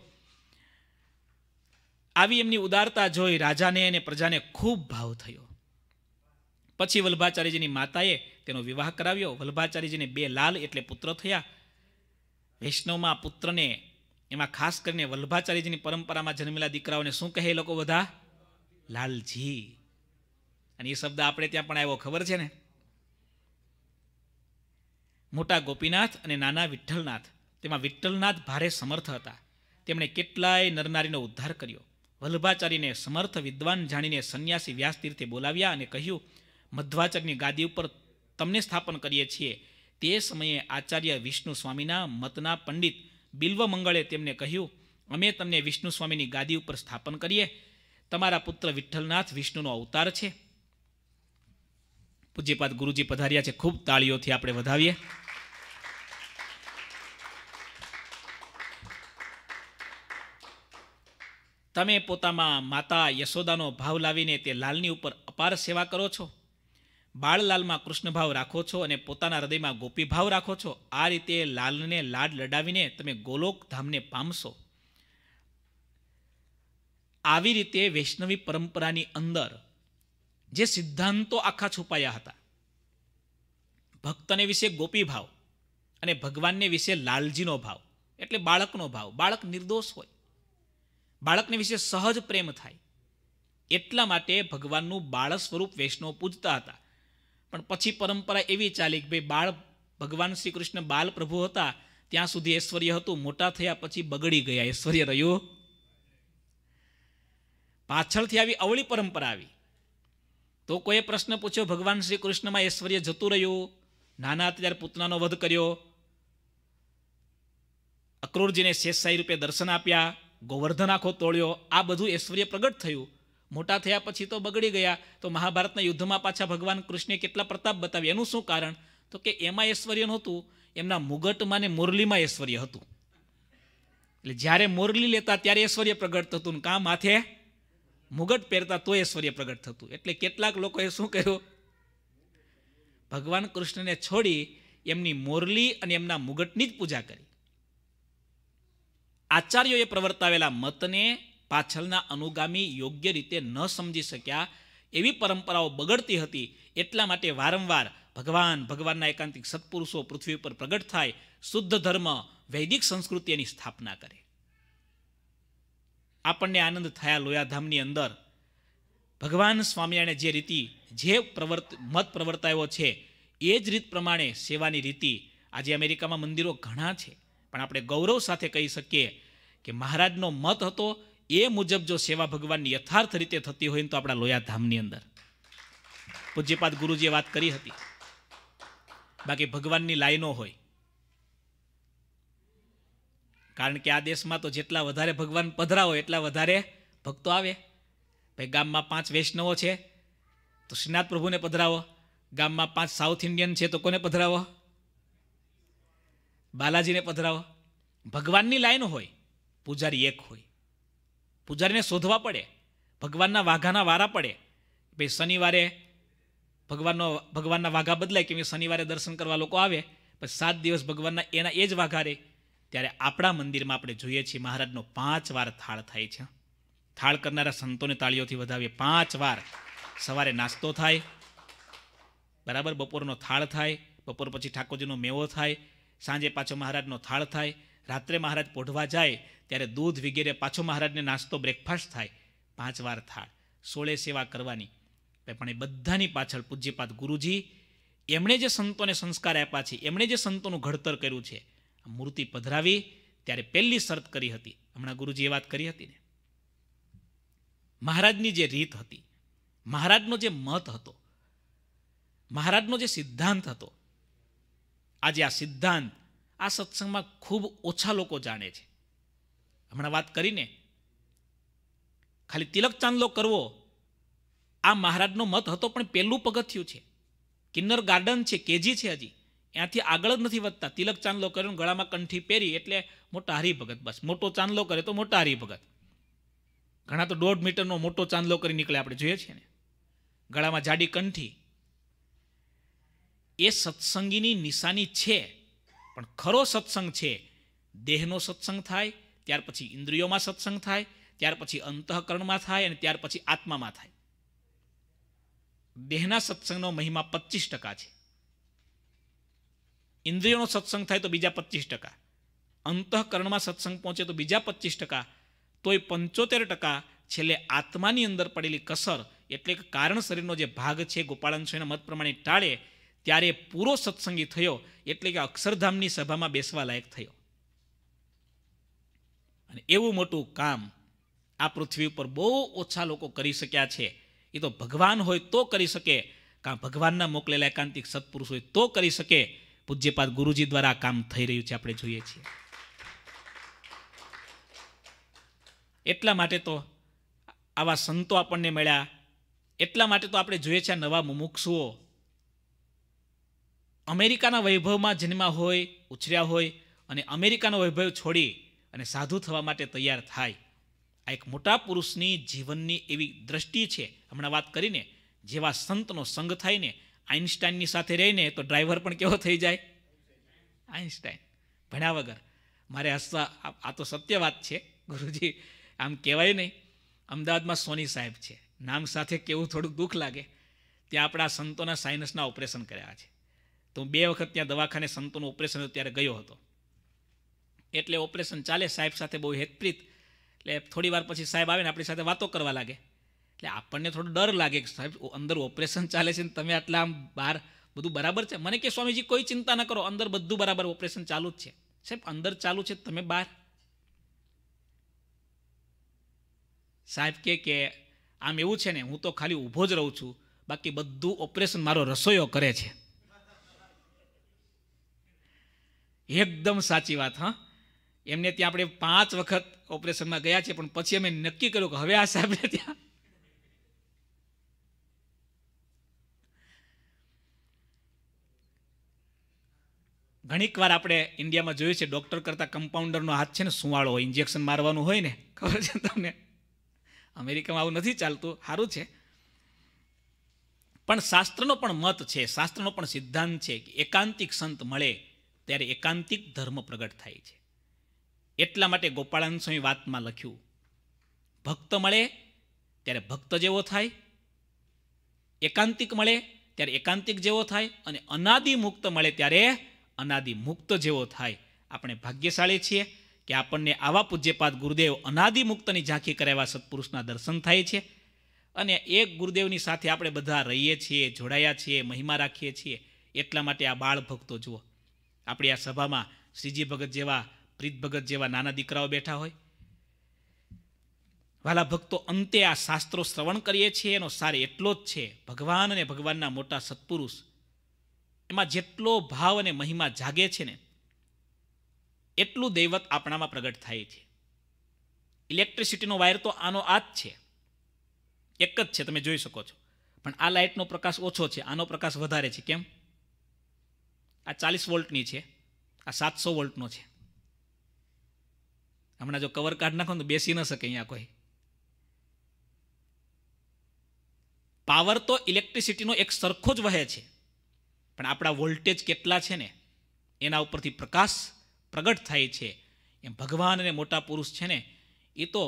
આવી એમની ઉદારતા જોઈ રાજાને અને પ્રજાને ખૂબ ભાવ થયો. પછી વલ્લભાચાર્યજીની માતાએ તેનો વિવાહ કરાવ્યો. વલ્લભાચાર્યજીને બે લાલ એટલે પુત્ર થયા. વૈષ્ણવમાં પુત્રને, એમાં ખાસ કરીને વલ્લભાચાર્યજીની પરંપરામાં જન્મેલા દીકરાઓને શું કહે એ લોકો બધા? લાલજી. અને એ શબ્દ આપણે ત્યાં પણ આવ્યો, ખબર છે ને? મોટા ગોપીનાથ અને નાના વિઠ્ઠલનાથ. તેમાં વિઠ્ઠલનાથ ભારે સમર્થ હતા. તેમણે કેટલાય નરનારીનો ઉદ્ધાર કર્યો. વલ્લભાચાર્યને સમર્થ વિદ્વાન જાણીને સંન્યાસી વ્યાસતીર્થે બોલાવ્યા અને કહ્યું, મધ્વાચાર્યની ગાદી ઉપર તમને સ્થાપન કરીએ છીએ. તે સમયે આચાર્ય વિષ્ણુ સ્વામીના મતના પંડિત બિલ્વ મંગળે તેમને કહ્યું, અમે તમને વિષ્ણુ સ્વામીની ગાદી ઉપર સ્થાપન કરીએ. તમારા પુત્ર વિઠ્ઠલનાથ વિષ્ણુનો અવતાર છે. પૂજ્યપાદ ગુરુજી પધાર્યા છે, ખૂબ તાળીઓથી આપણે વધાવીએ. તમે પોતામાં માતા યશોદાનો ભાવ લાવીને તે લાલની ઉપર અપાર સેવા કરો છો, બાળલાલમાં કૃષ્ણ ભાવ રાખો છો અને પોતાના હૃદયમાં ગોપી ભાવ રાખો છો. આ રીતે લાલને લાડ લડાવીને તમે ગોલોક ધામને પામશો. આવી રીતે વૈષ્ણવી પરંપરાની અંદર જે સિદ્ધાંતો આખા છુપાયા હતા, ભક્તને વિશે ગોપી ભાવ અને ભગવાનને વિશે લાલજીનો ભાવ, એટલે બાળકનો ભાવ. બાળક નિર્દોષ હોય, બાળકને વિશે સહજ પ્રેમ થાય. એટલા માટે ભગવાનનું બાળ સ્વરૂપ વૈષ્ણવ પૂજતા હતા. પણ પછી પરંપરા એવી ચાલી કે ભાઈ બાળ ભગવાન શ્રી કૃષ્ણ બાલ પ્રભુ હતા ત્યાં સુધી ઐશ્વર્ય હતું, મોટા થયા પછી બગડી ગયા, ઐશ્વર્ય રહ્યું. પાછળથી આવી અવળી પરંપરા આવી. તો કોઈએ પ્રશ્ન પૂછ્યો, ભગવાન શ્રી કૃષ્ણમાં ઐશ્વર્ય જતું રહ્યું? નાના ત્યારે પૂતનાનો વધ કર્યો, અક્રૂરજીને શેષશાહી રૂપે દર્શન આપ્યા, ગોવર્ધન આખો તોડ્યો, આ બધું ઐશ્વર્ય પ્રગટ થયું. મોટા થયા પછી તો બગડી ગયા. તો મહાભારતના યુદ્ધમાં પાછા ભગવાન કૃષ્ણે કેટલા પ્રતાપ બતાવ્યા. એનું શું કારણ? તો કે એમાં ઐશ્વર્ય નહોતું, એમના મુગટમાં ને મોરલીમાં ઐશ્વર્ય હતું. એટલે જ્યારે મોરલી લેતા ત્યારે ઐશ્વર્ય પ્રગટ થતું, ને કાં માથે મુગટ પહેરતા તો ઐશ્વર્ય પ્રગટ થતું. એટલે કેટલાક લોકોએ શું કર્યું? ભગવાન કૃષ્ણને છોડી એમની મોરલી અને એમના મુગટની જ પૂજા કરી. આચાર્યોએ પ્રવર્તાવેલા મતને પાછળના અનુગામી યોગ્ય રીતે ન સમજી શક્યા. એવી પરંપરાઓ બગડતી હતી. એટલા માટે વારંવાર ભગવાન ભગવાનના એકાંતિક સત્પુરુષો પૃથ્વી ઉપર પ્રગટ થાય, શુદ્ધ ધર્મ વૈદિક સંસ્કૃતિ એની સ્થાપના કરે. આપણને આનંદ થયા લોયાધામની અંદર ભગવાન સ્વામિનારાયણે જે રીતિ જે પ્રવર્ત મત પ્રવર્તાયો છે એ જ રીત પ્રમાણે સેવાની રીતિ. આજે અમેરિકામાં મંદિરો ઘણા છે, પણ આપણે ગૌરવ સાથે કહી શકીએ કે મહારાજનો મત હતો એ મુજબ જો સેવા ભગવાનની યથાર્થ રીતે થતી હોય તો આપણા લોયાધામની અંદર પૂજ્યપાદ ગુરુજીએ વાત કરી હતી. બાકી ભગવાનની લાઈનો હોય, કારણ કે આ દેશમાં તો જેટલા વધારે ભગવાન પધરાવો એટલા વધારે ભક્તો આવે. ભાઈ ગામમાં પાંચ વૈષ્ણવો છે તો શ્રીનાથ પ્રભુને પધરાવો, ગામમાં પાંચ સાઉથ ઇન્ડિયન છે તો કોને પધરાવો? બાલાજીને પધરાવો. ભગવાનની લાઈન હોય, પૂજારી એક હોય. પૂજારીને શોધવા પડે, ભગવાનના વાઘાના વારા પડે. ભાઈ શનિવારે ભગવાનનો ભગવાનના વાઘા બદલાય, કેમ કે શનિવારે દર્શન કરવા લોકો આવે, પછી સાત દિવસ ભગવાનના એના એ જ વાઘા રહે. ત્યારે આપણા મંદિરમાં આપણે જોઈએ છીએ મહારાજનો પાંચ વાર થાળ થાય છે. થાળ કરનારા સંતોને તાળીઓથી વધાવીએ. પાંચ વાર સવારે નાસ્તો થાય, બરાબર, બપોરનો થાળ થાય, બપોર પછી ઠાકોરજીનો મેવો થાય, સાંજે પાછો મહારાજનો થાળ થાય, રાત્રે મહારાજ પોઢવા જાય ત્યારે દૂધ વગેરે પાછો મહારાજને નાસ્તો બ્રેકફાસ્ટ થાય. પાંચ વાર થાળ, સોળે સેવા કરવાની. પણ એ બધાની પાછળ પૂજ્યપાદ ગુરુજી એમણે જે સંતોને સંસ્કાર આપ્યા છે, એમણે જે સંતોનું ઘડતર કર્યું છે, મૂર્તિ પધરાવી ત્યારે પહેલી શરત કરી હતી. હમણાં ગુરુજીએ વાત કરી હતી ને, મહારાજની જે રીત હતી, મહારાજનો જે મત હતો, મહારાજનો જે સિદ્ધાંત હતો, આજે આ સિદ્ધાંત આ સત્સંગમાં ખૂબ ઓછા લોકો જાણે છે. હમણાં વાત કરીને ખાલી તિલક ચાંદલો કરવો આ મહારાજનો મત હતો, પણ પહેલું પગથિયું છે. કિન્નર ગાર્ડન છે, કેજી છે, હજી ત્યાંથી આગળ જ નથી વધતા. તિલક ચાંદલો કર્યો, ગળામાં કંઠી પહેરી એટલે મોટા હરિભગત. બસ મોટો ચાંદલો કરે તો મોટા હરિભગત. ઘણા તો દોઢ મીટરનો મોટો ચાંદલો કરી નીકળે, આપણે જોઈએ છીએ ને, ગળામાં જાડી કંઠી. એ સત્સંગીની નિશાની છે, પણ ખરો સત્સંગ છે દેહનો સત્સંગ થાય, ત્યાર પછી ઇન્દ્રિયોમાં સત્સંગ થાય, ત્યાર પછી અંતઃકરણમાં થાય, અને ત્યાર પછી આત્મામાં થાય. દેહના સત્સંગનો મહિમા પચીસ ટકા છે, ઇન્દ્રિયોનો સત્સંગ થાય તો બીજા પચીસ ટકા, અંતઃકરણમાં સત્સંગ પહોંચે તો બીજા પચીસ ટકા, તોય પંચોતેર ટકા છેલ્લે આત્માની અંદર પડેલી કસર, એટલે કે કારણ શરીરનો જે ભાગ છે ગોપાળન સ્વામીના મત પ્રમાણે ટાળે ત્યારે પૂરો સત્સંગી થયો, એટલે કે અક્ષરધામની સભામાં બેસવા લાયક થયો. અને એવું મોટું કામ આ પૃથ્વી ઉપર બહુ ઓછા લોકો કરી શક્યા છે. એ તો ભગવાન હોય તો કરી શકે, કાં ભગવાનના મોકલેલા એકાંતિક સત્પુરુષ હોય તો કરી શકે. પૂજ્યપાદ ગુરુજી દ્વારા આ કામ થઈ રહ્યું છે, આપણે જોઈએ છીએ. એટલા માટે તો આવા સંતો આપણને મળ્યા, એટલા માટે તો આપણે જોઈએ છીએ નવા મુમુક્ષુઓ અમેરિકાના વૈભવમાં જન્મ્યા હોય, ઉછર્યા હોય, અને અમેરિકાનો વૈભવ છોડી અને સાધુ થવા માટે તૈયાર થાય. આ એક મોટા પુરુષની જીવનની એવી દ્રષ્ટિ છે. હમણાં વાત કરીને જેવા સંતનો સંગ થાય ને, આઇન્સ્ટાઈનની સાથે રહીને તો ડ્રાઈવર પણ કેવો થઈ જાય? આઇન્સ્ટાઈન. ભણ્યા વગર. મારે હસવા, આ તો સત્ય વાત છે ગુરુજી, આમ કહેવાય નહીં. અમદાવાદમાં સોની સાહેબ છે, નામ સાથે કેવું થોડુંક દુઃખ લાગે. ત્યાં આપણા સંતોના સાઇનસના ઓપરેશન કર્યા છે. તો બે વખત ત્યાં દવાખાને સંતોનું ઓપરેશન હતું ત્યારે ગયો હતો. એટલે ઓપરેશન ચાલે, સાહેબ સાથે બહુ હેતપ્રીત. એટલે થોડી વાર પછી સાહેબ આવે ને આપણી સાથે વાતો કરવા લાગે. એટલે આપણને થોડો ડર લાગે કે સાહેબ અંદર ઓપરેશન ચાલે છે ને તમે આટલા આમ બહાર બધું બરાબર છે? મને કે સ્વામીજી કોઈ ચિંતા ન કરો, અંદર બધું બરાબર, ઓપરેશન ચાલુ જ છે. સાહેબ અંદર ચાલુ છે, તમે બહાર? સાહેબ કે કે આમ એવું છે ને, હું તો ખાલી ઊભો જ રહું છું, બાકી બધું ઓપરેશન મારો રસોઈયો કરે છે. એકદમ સાચી વાત. હા, એમને ત્યાં આપણે પાંચ વખત ઓપરેશનમાં ગયા છે, પણ પછી અમે નક્કી કર્યું કે હવે આ સાહેબને ત્યાં ઘણીક વાર આપણે ઇન્ડિયામાં જોયું છે, ડૉક્ટર કરતાં કમ્પાઉન્ડરનો હાથ છે ને સુવાળો હોય, ઇન્જેક્શન મારવાનું હોય ને, ખબર છે તમને? અમેરિકામાં આવું નથી ચાલતું, સારું છે. પણ શાસ્ત્રનો પણ મત છે, શાસ્ત્રનો પણ સિદ્ધાંત છે કે એકાંતિક સંત મળે ત્યારે એકાંતિક ધર્મ પ્રગટ થાય છે. એટલા માટે ગોપાળાનંદ સ્વામી વાતમાં લખ્યું, ભક્ત મળે ત્યારે ભક્ત જેવો થાય, એકાંતિક મળે ત્યારે એકાંતિક જેવો થાય, અને અનાદિ મુક્ત મળે ત્યારે અનાદિ મુક્ત જેવો થાય. આપણે ભાગ્યશાળી છીએ કે આપણને આવા પૂજ્યપાદ ગુરુદેવ અનાદિ મુક્તની ઝાંખી કરાવ્યા સત્પુરુષના દર્શન થાય છે. અને એક ગુરુદેવની સાથે આપણે બધા રહીએ છીએ, જોડાયા છીએ, મહિમા રાખીએ છીએ. એટલા માટે આ બાળ ભક્તો જુઓ, આપણી આ સભામાં શ્રીજી ભગત જેવા, પ્રીત ભગત જેવા નાના દીકરાઓ બેઠા હોય. વાલા ભક્તો, અંતે આ શાસ્ત્રો શ્રવણ કરીએ છીએ એનો સાર એટલો જ છે, ભગવાન અને ભગવાનના મોટા સત્પુરુષ, એમાં જેટલો ભાવ અને મહિમા જાગે છે ને એટલું દૈવત આપણામાં પ્રગટ થાય છે. ઇલેક્ટ્રિસિટીનો વાયર તો આનો આ જ છે, એક જ છે, તમે જોઈ શકો છો. પણ આ લાઇટનો પ્રકાશ ઓછો છે, આનો પ્રકાશ વધારે છે. કેમ? આ ચાલીસ વોલ્ટની છે, આ સાતસો વોલ્ટનો છે. હમણાં જો કવર કાઢ નાખો તો બેસી ન શકે અહીંયા કોઈ. પાવર તો ઇલેક્ટ્રિસિટીનો એક સરખો જ વહે છે, પણ આપણા વોલ્ટેજ કેટલા છે ને એના ઉપરથી પ્રકાશ પ્રગટ થાય છે. એમ ભગવાન અને મોટા પુરુષ છે ને એ તો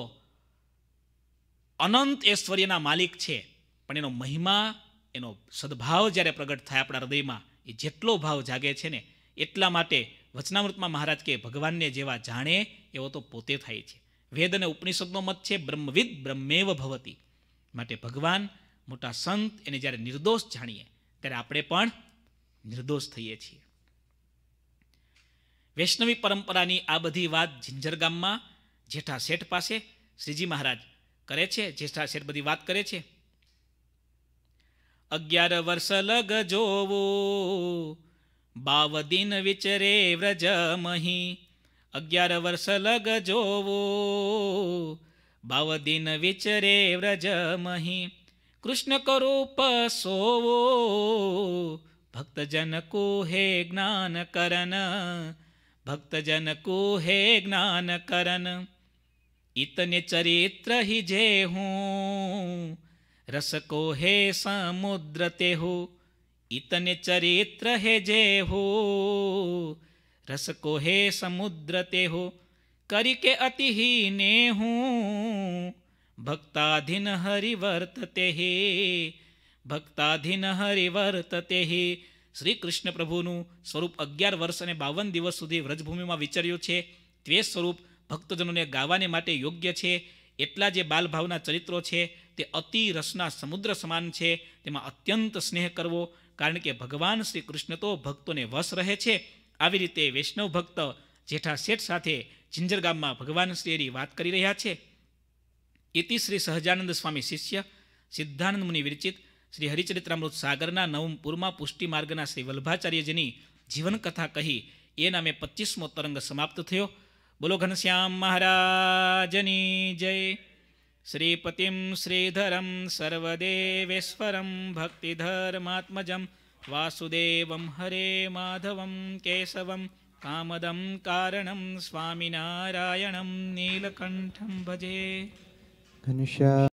અનંત ઐશ્વર્યના માલિક છે, પણ એનો મહિમા, એનો સદભાવ જ્યારે પ્રગટ થાય આપણા હૃદયમાં, એ જેટલો ભાવ જાગે છે ને એટલા માટે વચનામૃતમાં મહારાજ કે ભગવાનને જેવા જાણે એવો તો પોતે થાય છે. વેદ અને ઉપનિષદનો મત છે બ્રહ્મવિદ બ્રહ્મેવ ભવતી. માટે ભગવાન, મોટા સંત, એને જ્યારે નિર્દોષ જાણીએ ત્યારે આપણે પણ નિર્દોષ થઈએ છીએ. વૈષ્ણવી પરંપરાની આ બધી વાત ઝિંઝર ગામમાં જેઠા શેઠ પાસે શ્રીજી મહારાજ કરે છે. જેઠા શેઠ બધી વાત કરે છે. અગિયાર વર્ષ લગ જોવો, બાવ દિન વિચરે વ્રજ મહી. અગિયાર વર્ષ લગ જોવો, બાવ દિન વિચરે વ્રજ મહી. કૃષ્ણ કરૂપ સોવો, ભક્તજન કો હે જ્ઞાન કરન. ભક્તજન કો હે જ્ઞાન કરન. इतने चरित्र ही जे हूँ, रस को हे समुद्र ते हो. इतने चरित्र है जे हो, रस को हे समुद्र ते हो. करी के अति ही ने हूँ, भक्ताधीन हरिवर्तते हे. ભક્તાધીન હરિવર્તતે હિ. શ્રી કૃષ્ણ પ્રભુનું સ્વરૂપ અગિયાર વર્ષ અને બાવન દિવસ સુધી વ્રજભૂમિમાં વિચર્યું છે. તે સ્વરૂપ ભક્તજનોને ગાવાને માટે યોગ્ય છે. એટલા જે બાલભાવના ચરિત્રો છે તે અતિ રસના સમુદ્ર સમાન છે. તેમાં અત્યંત સ્નેહ કરવો, કારણ કે ભગવાન શ્રી કૃષ્ણ તો ભક્તોને વશ રહે છે. આવી રીતે વૈષ્ણવ ભક્ત જેઠા શેઠ સાથે ઝિંઝર ગામમાં ભગવાન શ્રીની વાત કરી રહ્યા છે. ઇતિ શ્રી સહજાનંદ સ્વામી શિષ્ય સિદ્ધાનંદ મુનિ વિરચિત શ્રી હરિચરિત્રામૃત સાગરના નવમપુરમાં પુષ્ટિ માર્ગના શ્રી વલ્ભાચાર્યજીની જીવનકથા કહી એ નામે પચીસમો તરંગ સમાપ્ત થયો. બોલો ઘનશ્યામ મહારાજની જય. શ્રીપતિમ શ્રીધરમ સર્વદેવેશ્વરમ ભક્તિધર્માત્મજમ વાસુદેવમ હરે માધવમ કેશવમ કામદમ કારણમ સ્વામિનારાયણમ નીલકંઠમ ભજે. ઘનશ્યામ